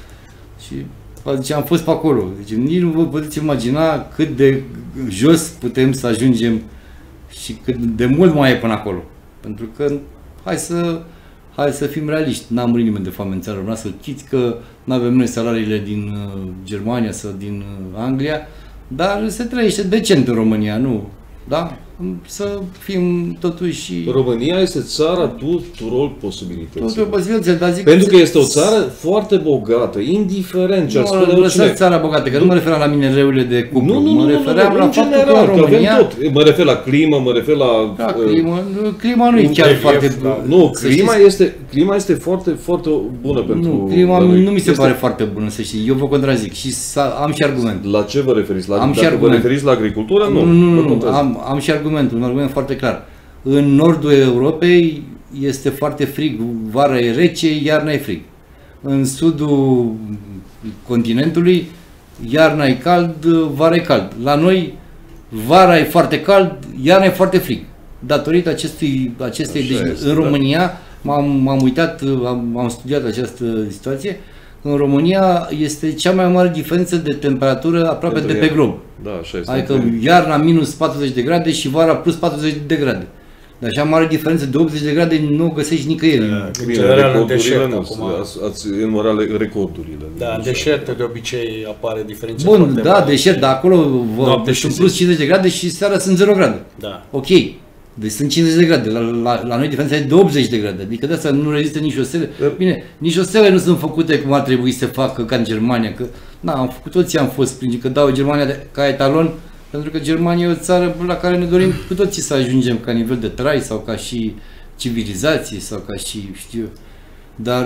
[SPEAKER 1] Și zice, am fost pe acolo. Zice, nici nu vă puteți imagina cât de jos putem să ajungem și cât de mult mai e până acolo. Pentru că, hai să, hai să fim realiști, n-a murit nimeni de foame în țara noastră. Știți că nu avem noi salariile din uh, Germania sau din uh, Anglia, dar se trăiește decent în România, nu? Da? Să fim totuși...
[SPEAKER 2] România este țara tuturor posibilităților.
[SPEAKER 1] Tuturor posibilităților, dar zic...
[SPEAKER 2] Pentru că este o țară foarte bogată, indiferent ce ar spune
[SPEAKER 1] oricine. Nu, lăsați țara bogată, că nu mă referam la minereurile de cupru.
[SPEAKER 2] Nu, nu,
[SPEAKER 1] mă refeream
[SPEAKER 2] nu,
[SPEAKER 1] la faptul că în România...
[SPEAKER 2] tot. Mă refer la climă, mă refer la...
[SPEAKER 1] Da, climă, clima nu e chiar foarte...
[SPEAKER 2] Nu, clima este, clima este foarte, foarte bună pentru...
[SPEAKER 1] Nu, clima nu mi se pare foarte bună, să știi. Eu vă contrazic și am și argument.
[SPEAKER 2] La ce vă referiți? La,
[SPEAKER 1] am și
[SPEAKER 2] dacă
[SPEAKER 1] argument.
[SPEAKER 2] vă referiți la agricultură? Nu,
[SPEAKER 1] nu, nu, nu, nu. Am, am și argumentul, un argument foarte clar. În nordul Europei este foarte frig, vara e rece, iarna e frig. În sudul continentului, iarna e cald, vara e cald. La noi, vara e foarte cald, iarna e foarte frig. Datorită acestui, acestei,
[SPEAKER 2] Așa
[SPEAKER 1] deci
[SPEAKER 2] este,
[SPEAKER 1] în
[SPEAKER 2] da.
[SPEAKER 1] România, m-am uitat, am, am studiat această situație, în România este cea mai mare diferență de temperatură aproape
[SPEAKER 2] Între
[SPEAKER 1] de pe
[SPEAKER 2] ea.
[SPEAKER 1] glob.
[SPEAKER 2] Da, așa este.
[SPEAKER 1] Adică iarna minus patruzeci de grade și vara plus patruzeci de grade. Dar așa mare diferență de optzeci de grade nu o găsești nicăieri.
[SPEAKER 3] Da,
[SPEAKER 2] Bine,
[SPEAKER 3] general în
[SPEAKER 2] recordurile
[SPEAKER 3] deșert
[SPEAKER 2] nu,
[SPEAKER 3] acum.
[SPEAKER 2] ați, ați enumărat recordurile.
[SPEAKER 3] Da, în deșert de obicei apare diferențe.
[SPEAKER 1] Bun,
[SPEAKER 3] foarte
[SPEAKER 1] da,
[SPEAKER 3] mari.
[SPEAKER 1] deșert, dar acolo vă,
[SPEAKER 3] Noapte și
[SPEAKER 1] sunt
[SPEAKER 3] zi.
[SPEAKER 1] plus cincizeci de grade și seara sunt zero grade.
[SPEAKER 3] Da.
[SPEAKER 1] Ok. Deci sunt cincizeci de grade. La, la, la noi diferența e de optzeci de grade. Adică de asta nu rezistă nici șosele. Bine, nici șosele nu sunt făcute cum ar trebui să facă ca în Germania. Că, na, am făcut, toții am fost prin că dau Germania de, ca etalon, pentru că Germania e o țară la care ne dorim cu toții să ajungem ca nivel de trai sau ca și civilizație sau ca și, știu eu. Dar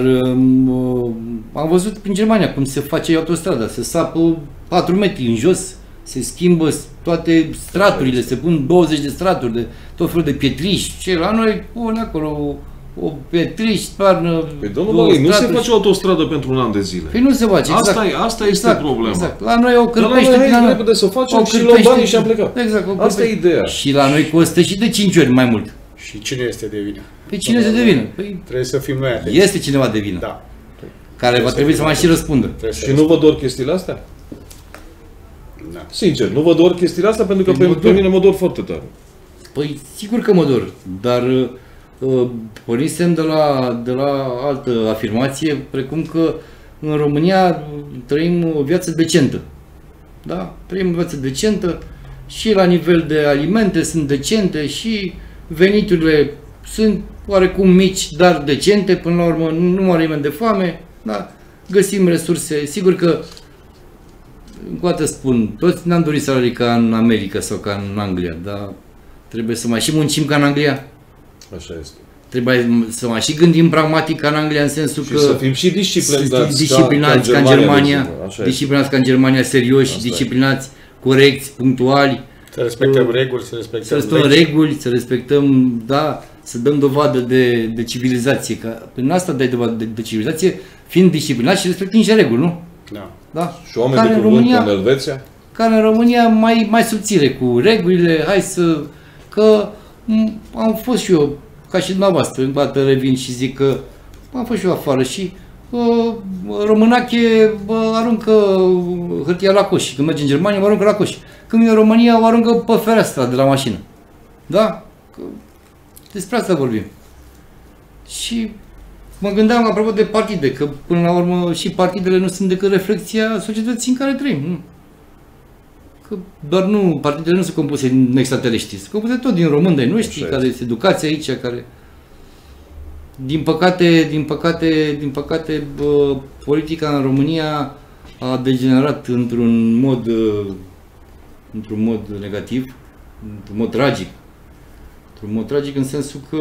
[SPEAKER 1] um, am văzut prin Germania cum se face autostrada, se sapă patru metri în jos, se schimbă toate straturile, se pun douăzeci de straturi de tot felul de pietriși. Ce la noi pun acolo o, o pietriș, toarnă.
[SPEAKER 2] Păi, domnul Bălăi, nu se face o autostradă pentru un an de zile.
[SPEAKER 1] Păi nu se face, exact.
[SPEAKER 2] Asta, e, asta este
[SPEAKER 1] exact,
[SPEAKER 2] problema.
[SPEAKER 1] Exact. La noi o cârpește.
[SPEAKER 2] La noi
[SPEAKER 1] prin
[SPEAKER 2] e repede să facem
[SPEAKER 1] o
[SPEAKER 2] și luăm banii și am plecat.
[SPEAKER 1] Exact.
[SPEAKER 2] Asta e ideea.
[SPEAKER 1] Și la noi costă și de cinci ori mai mult.
[SPEAKER 3] Și cine este de vină?
[SPEAKER 1] Păi cine este de vină? Păi
[SPEAKER 3] trebuie să fim noi atenți.
[SPEAKER 1] este cineva de vină.
[SPEAKER 3] Da.
[SPEAKER 1] Care va trebui să mai și răspundă.
[SPEAKER 2] Și nu vă dor chestiile astea?
[SPEAKER 3] Da.
[SPEAKER 2] Sincer, nu vă dor chestiile astea pentru că pe, pe mine mă dor foarte tare.
[SPEAKER 1] Păi sigur că mă dor, dar uh, pornisem de la, de la altă afirmație, precum că în România trăim o viață decentă. Da? Trăim o viață decentă și la nivel de alimente sunt decente și veniturile sunt oarecum mici, dar decente, până la urmă nu moare nimeni de foame, da? Găsim resurse, sigur că, încă o dată spun, toți ne-am dorit salarii ca în America sau ca în Anglia, dar trebuie să mai și muncim ca în Anglia.
[SPEAKER 2] Așa este.
[SPEAKER 1] Trebuie să mai și gândim pragmatic ca în Anglia, în sensul
[SPEAKER 2] și
[SPEAKER 1] că...
[SPEAKER 2] să fim și disciplinați,
[SPEAKER 1] disciplinați ca, ca în Germania, disciplinați ca în Germania, serioși,
[SPEAKER 2] asta
[SPEAKER 1] disciplinați, corecți, punctuali.
[SPEAKER 3] Să respectăm uh, reguli, să respectăm
[SPEAKER 1] Să respectăm reguli, să respectăm, da, să dăm dovadă de, de civilizație. Că prin asta dai dovadă de, de civilizație, fiind disciplinați și respectând și reguli, nu?
[SPEAKER 3] Da.
[SPEAKER 1] Da?
[SPEAKER 2] Și oameni de cuvânt în Elveția?
[SPEAKER 1] Care în România mai, mai subțire cu regulile, hai să... Că m- am fost și eu, ca și dumneavoastră, încă o dată revin și zic că am fost și eu afară și uh, românache uh, aruncă hârtia la coș. Când merge în Germania, mă aruncă la coș. Când vine în România, o aruncă pe fereastra de la mașină. Da? Că despre asta vorbim. Și mă gândeam, apropo de partide, că până la urmă și partidele nu sunt decât reflecția societății în care trăim. Nu? Că doar nu, partidele nu sunt compuse din extraterestri, sunt compuse tot din români de noștri, care este educația aici, care... Din păcate, din păcate, din păcate, bă, politica în România a degenerat într-un mod, într-un mod negativ, într-un mod tragic. Într-un mod tragic în sensul că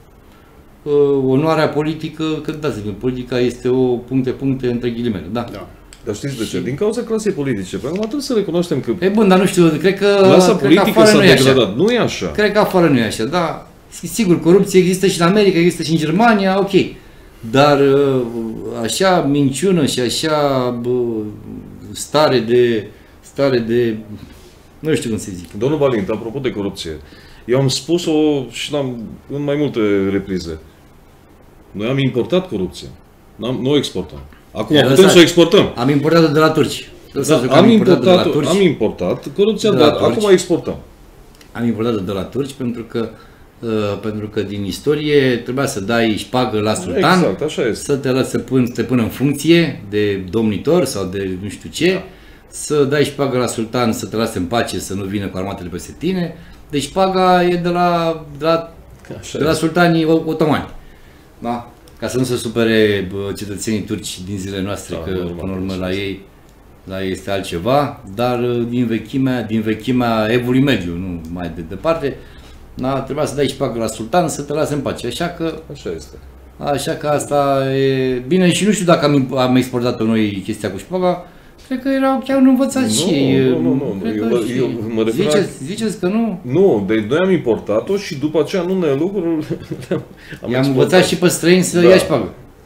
[SPEAKER 1] uh, onoarea politică, că da, zic, politica este o puncte-puncte între ghilimele, da.
[SPEAKER 3] Da.
[SPEAKER 2] Dar știți de ce? Din cauza clasei politice. Pentru că trebuie să recunoaștem că...
[SPEAKER 1] E bun, dar nu știu, cred că...
[SPEAKER 2] Clasa
[SPEAKER 1] cred
[SPEAKER 2] politică
[SPEAKER 1] că
[SPEAKER 2] s-a
[SPEAKER 1] nu e
[SPEAKER 2] degradat.
[SPEAKER 1] așa.
[SPEAKER 2] Nu e așa.
[SPEAKER 1] Cred că afară nu e așa, da. Sigur, corupție există și în America, există și în Germania, ok. Dar așa minciună și așa bă, stare de... stare de... nu știu cum să zic.
[SPEAKER 2] Domnul Balint, apropo de corupție, eu am spus-o și l-am în mai multe reprize. Noi am importat corupție. N-am, nu o exportăm. Acum
[SPEAKER 1] E,
[SPEAKER 2] putem să o exportăm.
[SPEAKER 1] Am importat-o de la turci.
[SPEAKER 2] Da, am, am, importat, importat am importat corupția, dar acum exportăm.
[SPEAKER 1] Am importat-o de la turci pentru că uh, pentru că din istorie trebuia să dai șpagă la sultan,
[SPEAKER 2] exact, așa este.
[SPEAKER 1] să te lăsă să pun, să te pună în funcție de domnitor sau de nu știu ce, da. Să dai șpagă la sultan, să te lase în pace, să nu vină cu armatele peste tine. Deci șpaga e de la, de la, de la sultanii otomani. Da? Ca să nu se supere cetățenii turci din zilele noastre, da, că normal, până la urmă la ei, la ei este altceva, dar din vechimea, din vechimea Evului Mediu, nu mai de departe, da, trebuia să dai șpagă la sultan să te lase în pace. Așa că,
[SPEAKER 2] așa este.
[SPEAKER 1] Așa că asta e bine și nu știu dacă am, am exportat-o noi chestia cu șpaga. Cred că erau chiar învățați și ei.
[SPEAKER 2] Nu, nu, nu. Eu, eu, eu mă refer
[SPEAKER 1] ziceți, ziceți că nu?
[SPEAKER 2] Nu, deci noi am importat-o și după aceea în unele lucruri
[SPEAKER 1] am I-am învățat și pe străini să da. ia șpagă.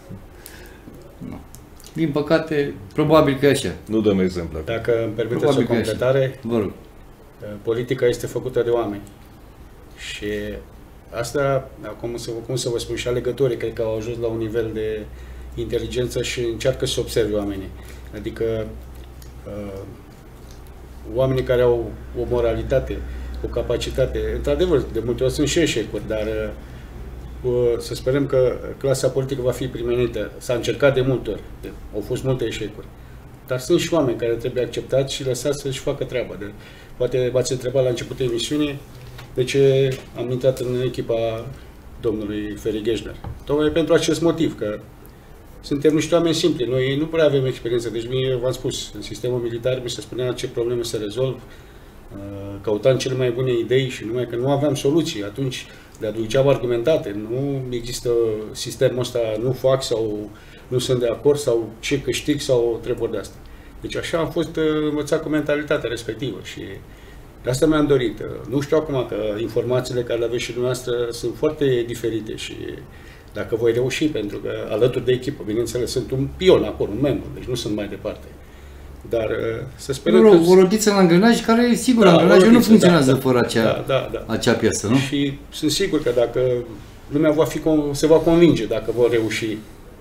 [SPEAKER 1] No. Din păcate, probabil că e așa.
[SPEAKER 2] Nu dăm exemple.
[SPEAKER 3] Dacă îmi permiteți o completare,
[SPEAKER 1] vă rog.
[SPEAKER 3] Politica este făcută de oameni. Și asta, acum cum să vă spun, și alegătorii cred că au ajuns la un nivel de inteligență și încearcă să observe oamenii. Adică uh, oamenii care au o moralitate, o capacitate, într-adevăr, de multe ori sunt și eșecuri, dar uh, să sperăm că clasa politică va fi primenită. S-a încercat de multe ori, de, au fost multe eșecuri. Dar sunt și oameni care trebuie acceptați și lăsați să-și facă treaba. De, poate v-ați întrebat la începutul emisiunii de ce am intrat în echipa domnului Feri Ghejner. Tocmai pentru acest motiv, că suntem niște oameni simpli, noi nu prea avem experiență, deci mie v-am spus, în sistemul militar mi se spunea ce probleme se rezolv, căutam cele mai bune idei și numai că nu aveam soluții, atunci le aduceam argumentate, nu există sistemul ăsta, nu fac sau nu sunt de acord sau ce câștig sau treburi de asta. Deci așa am fost învățat cu mentalitatea respectivă și de asta mi-am dorit. Nu știu acum că informațiile care le aveți și dumneavoastră sunt foarte diferite și dacă voi reuși, pentru că alături de echipă, bineînțeles, sunt un pion acolo, un membru, deci nu sunt mai departe. Dar să sperăm
[SPEAKER 1] o,
[SPEAKER 3] că...
[SPEAKER 1] O rotiță în angrenaj care, sigur, da, angrenajul nu funcționează
[SPEAKER 3] da,
[SPEAKER 1] fără acea,
[SPEAKER 3] da, da, da.
[SPEAKER 1] acea piesă, nu?
[SPEAKER 3] Și sunt sigur că dacă lumea va fi, se va convinge dacă vor reuși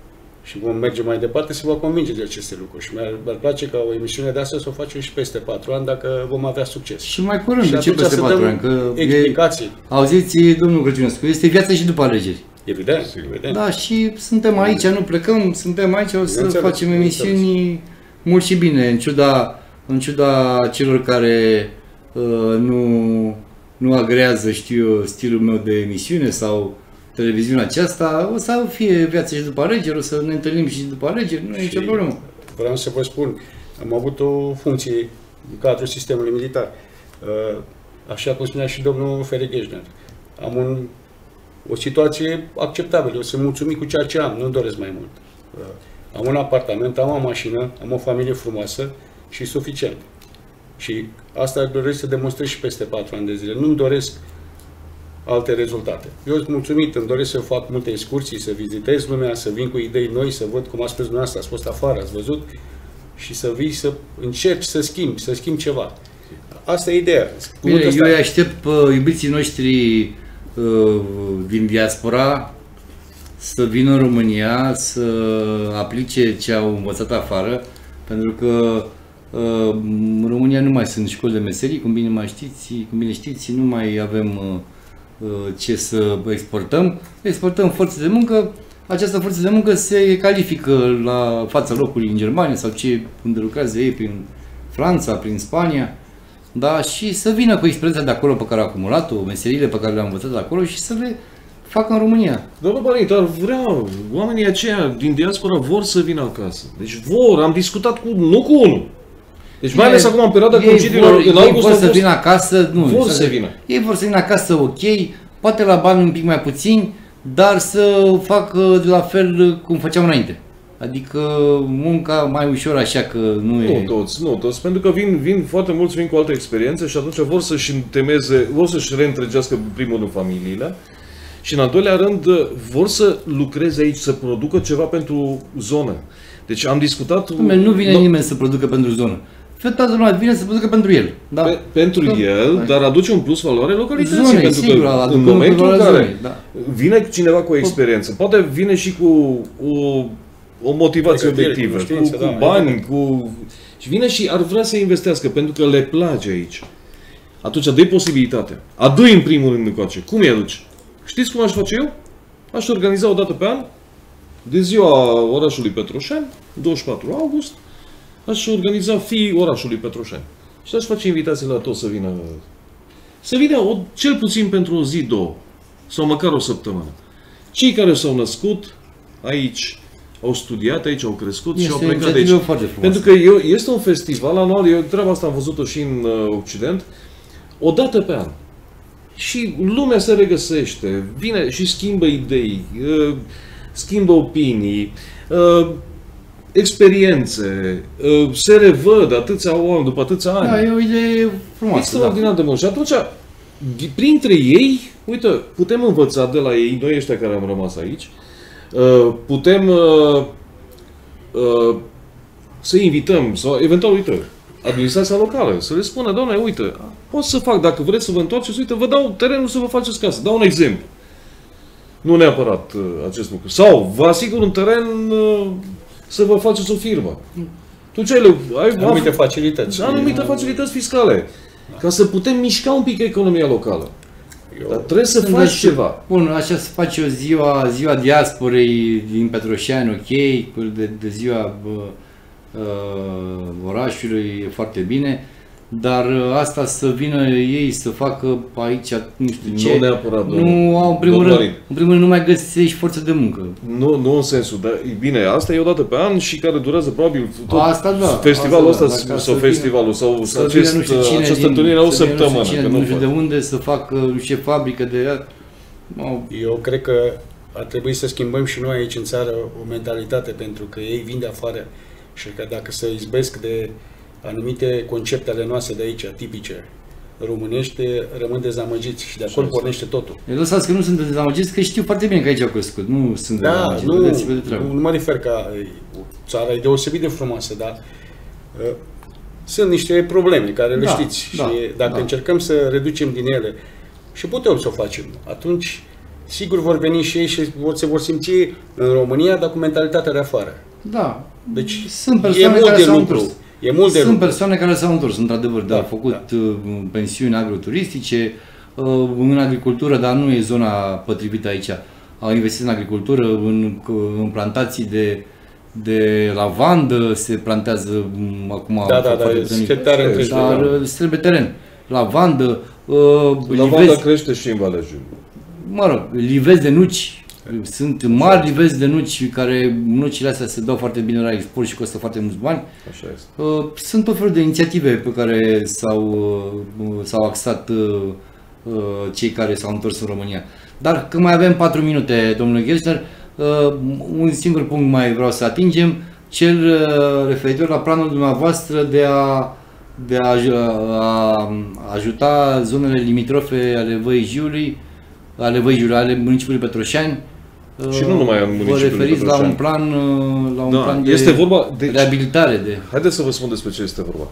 [SPEAKER 3] și vom merge mai departe, se va convinge de aceste lucruri. Și mi-ar place ca o emisiune de astăzi să o facem și peste patru ani, dacă vom avea succes.
[SPEAKER 1] Și mai curând,
[SPEAKER 3] și
[SPEAKER 1] de ce peste patru ani? Că
[SPEAKER 3] explicații.
[SPEAKER 1] E, auziți, domnul Crăciunescu, este viața și după alegeri.
[SPEAKER 3] Evident, evident.
[SPEAKER 1] Da, și suntem aici, nu plecăm, suntem aici, o să înțeleg, facem emisiuni mult și bine, în ciuda, în ciuda celor care uh, nu, nu agrează, știu, stilul meu de emisiune sau televiziunea aceasta, o să fie viața și după alegeri, o să ne întâlnim și după alegeri, nu e nicio problemă.
[SPEAKER 3] Vreau să vă spun, am avut o funcție în cadrul sistemului militar, așa cum spunea și domnul Feregheșner. Am un, o situație acceptabilă, eu sunt mulțumit cu ceea ce am, nu doresc mai mult. Am un apartament, am o mașină, am o familie frumoasă și suficient. Și asta doresc să demonstrez și peste patru ani de zile. Nu-mi doresc alte rezultate. Eu sunt mulțumit, îmi doresc să fac multe excursii, să vizitez lumea, să vin cu idei noi, să văd cum a spus dumneavoastră, ați fost afară, ați văzut, și să vii să încerci să schimbi, să schimbi ceva. Asta e ideea.
[SPEAKER 1] Bine, eu îi aștept pe iubiții noștri uh, din diaspora să vină în România, să aplice ce au învățat afară, pentru că uh, în România nu mai sunt școli de meserii, cum bine mai știți, cum bine știți, nu mai avem uh, ce să exportăm. Exportăm forțe de muncă. Această forță de muncă se califică la fața locului în Germania sau ce, unde lucrează ei, prin Franța, prin Spania, da? Și să vină cu experiența de acolo pe care au acumulat-o, meseriile pe care le-au învățat de acolo și să le facă în România.
[SPEAKER 2] Domnul Bănit, dar vreau, oamenii aceia din diaspora vor să vină acasă. Deci vor, am discutat cu, nu cu unul. Deci mai ales acum în perioada concediilor, în august,
[SPEAKER 1] ei vor să vină acasă, nu,
[SPEAKER 2] vor să vină.
[SPEAKER 1] Ei vor să vină acasă, ok, poate la bani un pic mai puțini, dar să facă la fel cum făceam înainte. Adică munca mai ușor așa că nu e...
[SPEAKER 2] Nu toți, nu toți, pentru că vin, vin foarte mulți, vin cu alte experiențe și atunci vor să-și întemeze, vor să-și reîntregească în primul rând familiile și în al doilea rând vor să lucreze aici, să producă ceva pentru zonă. Deci am discutat...
[SPEAKER 1] Lumea, nu vine no... nimeni să producă pentru zonă. Toată lumea vine să producă pentru el. Da?
[SPEAKER 2] Pe, pentru că, el, dar aduce un plus valoare localității.
[SPEAKER 1] Zonei,
[SPEAKER 2] pentru
[SPEAKER 1] sigur,
[SPEAKER 2] că în momentul în care
[SPEAKER 1] zonei, da.
[SPEAKER 2] vine cineva cu o experiență, poate vine și cu o, o motivație obiectivă, cu, cu da, bani, cu... și vine și ar vrea să investească, pentru că le place aici. Atunci dă-i posibilitatea. Adu-i în primul rând încoace. Cum îi aduci? Știți cum aș face eu? Aș organiza o dată pe an, de ziua orașului Petroșani, douăzeci și patru august, aș organiza fii orașului Petroșani. Și aș face invitații la toți să vină, să vină o, cel puțin pentru o zi, două, sau măcar o săptămână. Cei care s-au născut aici, au studiat aici, au crescut este și au plecat de aici. Pentru că eu, este un festival anual, eu treaba asta am văzut-o și în uh, Occident, o dată pe an. Și lumea se regăsește, vine și schimbă idei, uh, schimbă opinii, uh, experiențe, se revăd atâția oameni după atâția ani.
[SPEAKER 1] Da, e o idee frumoasă.
[SPEAKER 2] Extraordinar de mult. Și atunci, printre ei, uite, putem învăța de la ei, noi ăștia care am rămas aici, putem să invităm, sau eventual, uite, administrația locală, să le spună, doamne, uite, pot să fac, dacă vreți să vă întoarceți, uite, vă dau terenul să vă faceți casă. Dau un exemplu. Nu neapărat acest lucru. Sau, vă asigur un teren să vă faceți o firmă. Tu ce ai, ai
[SPEAKER 3] anumite facilități.
[SPEAKER 2] Anumite facilități fiscale. Ca să putem mișca un pic economia locală. Eu, Dar trebuie să faci și ceva.
[SPEAKER 1] Bun, așa să faci o ziua, ziua diasporei din Petroșani, ok, de, de ziua bă, uh, orașului, e foarte bine. Dar asta să vină ei să facă aici, nu știu ce,
[SPEAKER 2] nu neapărat,
[SPEAKER 1] nu au, în primul rând, în primul rând nu mai găsești forță de muncă.
[SPEAKER 2] Nu, nu în sensul, dar bine, asta e o dată pe an și care durează probabil tot
[SPEAKER 1] asta, da,
[SPEAKER 2] festivalul
[SPEAKER 1] asta,
[SPEAKER 2] ăsta
[SPEAKER 1] da,
[SPEAKER 2] sau festivalul sau
[SPEAKER 1] să
[SPEAKER 2] acest,
[SPEAKER 1] nu știu cine
[SPEAKER 2] această întâlnire o săptămână.
[SPEAKER 1] Nu știu, cine, nu știu de unde să facă, nu știu ce fabrică de...
[SPEAKER 3] No. Eu cred că ar trebui să schimbăm și noi aici în țară o mentalitate, pentru că ei vin de afară și că dacă se izbesc de anumite concepte ale noastre de aici, tipice, românește, rămân dezamăgiți și de acolo pornește totul.
[SPEAKER 1] Eu lăsați că nu sunt dezamăgiți, că știu foarte bine că aici au crescut, nu sunt
[SPEAKER 3] da,
[SPEAKER 1] dezamăgiți.
[SPEAKER 3] Nu, nu, nu mă refer ca țara e deosebit de frumoasă, dar uh, sunt niște probleme care le
[SPEAKER 1] da,
[SPEAKER 3] știți
[SPEAKER 1] da,
[SPEAKER 3] și dacă
[SPEAKER 1] da.
[SPEAKER 3] încercăm să reducem din ele, și putem să o facem, atunci sigur vor veni și ei și vor, se vor simți în România, dar cu mentalitatea de afară.
[SPEAKER 1] Da.
[SPEAKER 3] Deci
[SPEAKER 1] sunt persoane
[SPEAKER 3] e mult
[SPEAKER 1] care
[SPEAKER 3] de
[SPEAKER 1] s-au
[SPEAKER 3] lucru.
[SPEAKER 1] întors.
[SPEAKER 3] E mult de
[SPEAKER 1] Sunt
[SPEAKER 3] lucru.
[SPEAKER 1] persoane care s-au întors, într-adevăr, da, au făcut
[SPEAKER 3] da.
[SPEAKER 1] pensiuni agroturistice, în agricultură, dar nu e zona potrivită aici. Au investit în agricultură, în, în plantații de, de lavandă, se plantează acum.
[SPEAKER 3] Da, da, da, este teren întregi.
[SPEAKER 1] Dar îți trebuie teren. Lavandă,
[SPEAKER 2] lavanda livezi, crește și în Valea Jiului.
[SPEAKER 1] Mă rog, livezi de nuci. Sunt mari livezi de nuci, care nucile astea se dau foarte bine la export și costă foarte mulți bani.
[SPEAKER 2] Așa este.
[SPEAKER 1] Sunt tot felul de inițiative pe care s-au, s-au axat cei care s-au întors în România. Dar că mai avem patru minute, domnule Gerstner, un singur punct mai vreau să atingem, cel referitor la planul dumneavoastră de a, de a, a ajuta zonele limitrofe ale Văii Jiului, ale Văii Jiului, ale municipiului Petroșani.
[SPEAKER 2] Și nu numai în municipiul
[SPEAKER 1] Vă referiți la un plan, la un
[SPEAKER 2] da,
[SPEAKER 1] plan de
[SPEAKER 2] este vorba de
[SPEAKER 1] reabilitare. De...
[SPEAKER 2] Haideți să vă spun despre ce este vorba.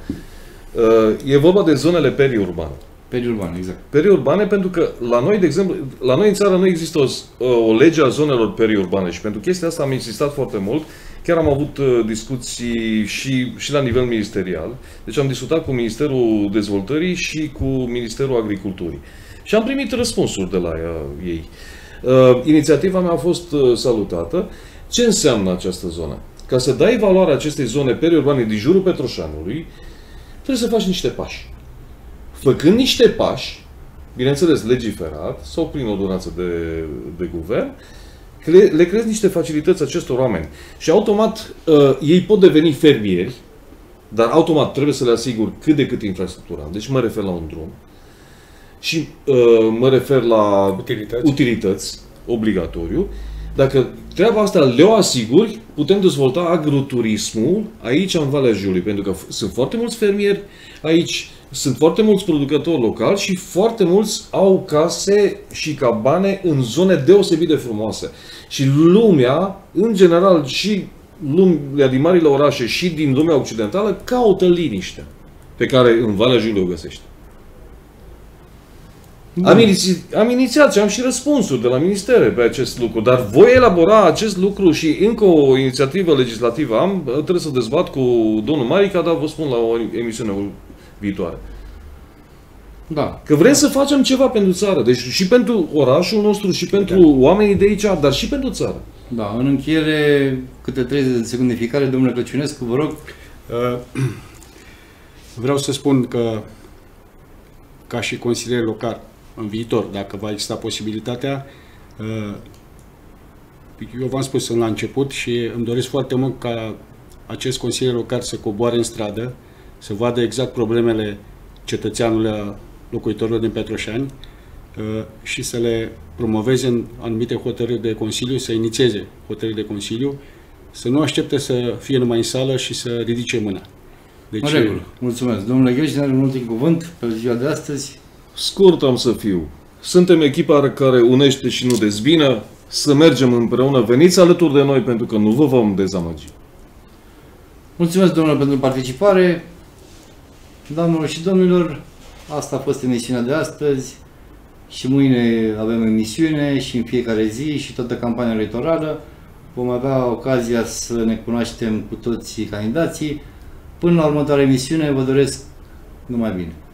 [SPEAKER 2] E vorba de zonele periurbane.
[SPEAKER 1] Periurbane, exact.
[SPEAKER 2] Periurbane, pentru că la noi, de exemplu, la noi în țară nu există o, o lege a zonelor periurbane și pentru chestia asta am insistat foarte mult. Chiar am avut discuții și, și la nivel ministerial. Deci am discutat cu Ministerul Dezvoltării și cu Ministerul Agriculturii. Și am primit răspunsuri de la uh, ei. Uh, inițiativa mea a fost uh, salutată. Ce înseamnă această zonă? Ca să dai valoarea acestei zone periurbane din jurul Petroșanului, trebuie să faci niște pași. Făcând niște pași, bineînțeles legiferat sau prin ordonanță de, de guvern, le, le creezi niște facilități acestor oameni. Și automat uh, ei pot deveni fermieri, dar automat trebuie să le asigur cât de cât infrastructura. Deci mă refer la un drum. Și uh, mă refer la
[SPEAKER 3] utilități.
[SPEAKER 2] utilități, obligatoriu. Dacă treaba asta le-o asiguri, putem dezvolta agroturismul aici în Valea Jiului, pentru că sunt foarte mulți fermieri aici, sunt foarte mulți producători locali și foarte mulți au case și cabane în zone deosebit de frumoase. Și lumea, în general, și lumea din marile orașe și din lumea occidentală, caută liniște pe care în Valea Jiului o găsește. Am, iniți, am inițiat și am și răspunsuri de la ministere pe acest lucru, dar voi elabora acest lucru și încă o inițiativă legislativă am, trebuie să dezbat cu domnul Marica, dar vă spun la o emisiune viitoare.
[SPEAKER 1] Da.
[SPEAKER 2] Că vrem să facem ceva pentru țară, deci și pentru orașul nostru, și pentru da. oamenii de aici, dar și pentru țară.
[SPEAKER 1] Da, în încheiere, câte treizeci de secunde fiecare, domnule Crăciunescu, vă rog.
[SPEAKER 3] Uh, vreau să spun că, ca și consilier local, în viitor, dacă va exista posibilitatea, eu v-am spus la început și îmi doresc foarte mult ca acest consilier local să coboare în stradă, să vadă exact problemele cetățeanului, locuitorilor din Petroșani și să le promoveze în anumite hotărâri de Consiliu, să inițieze hotărâri de Consiliu, să nu aștepte să fie numai în sală și să ridice mâna.
[SPEAKER 1] Deci, în regulă. Mulțumesc. Domnule Gerstner, un ultim cuvânt pe ziua de astăzi.
[SPEAKER 2] Scurt am să fiu. Suntem echipa care unește și nu dezbină. Să mergem împreună. Veniți alături de noi pentru că nu vă vom dezamăgi.
[SPEAKER 1] Mulțumesc, domnule, pentru participare. Doamnelor și domnilor, asta a fost emisiunea de astăzi. Și mâine avem emisiune și în fiecare zi și toată campania electorală. Vom avea ocazia să ne cunoaștem cu toți candidații. Până la următoarea emisiune, vă doresc numai bine.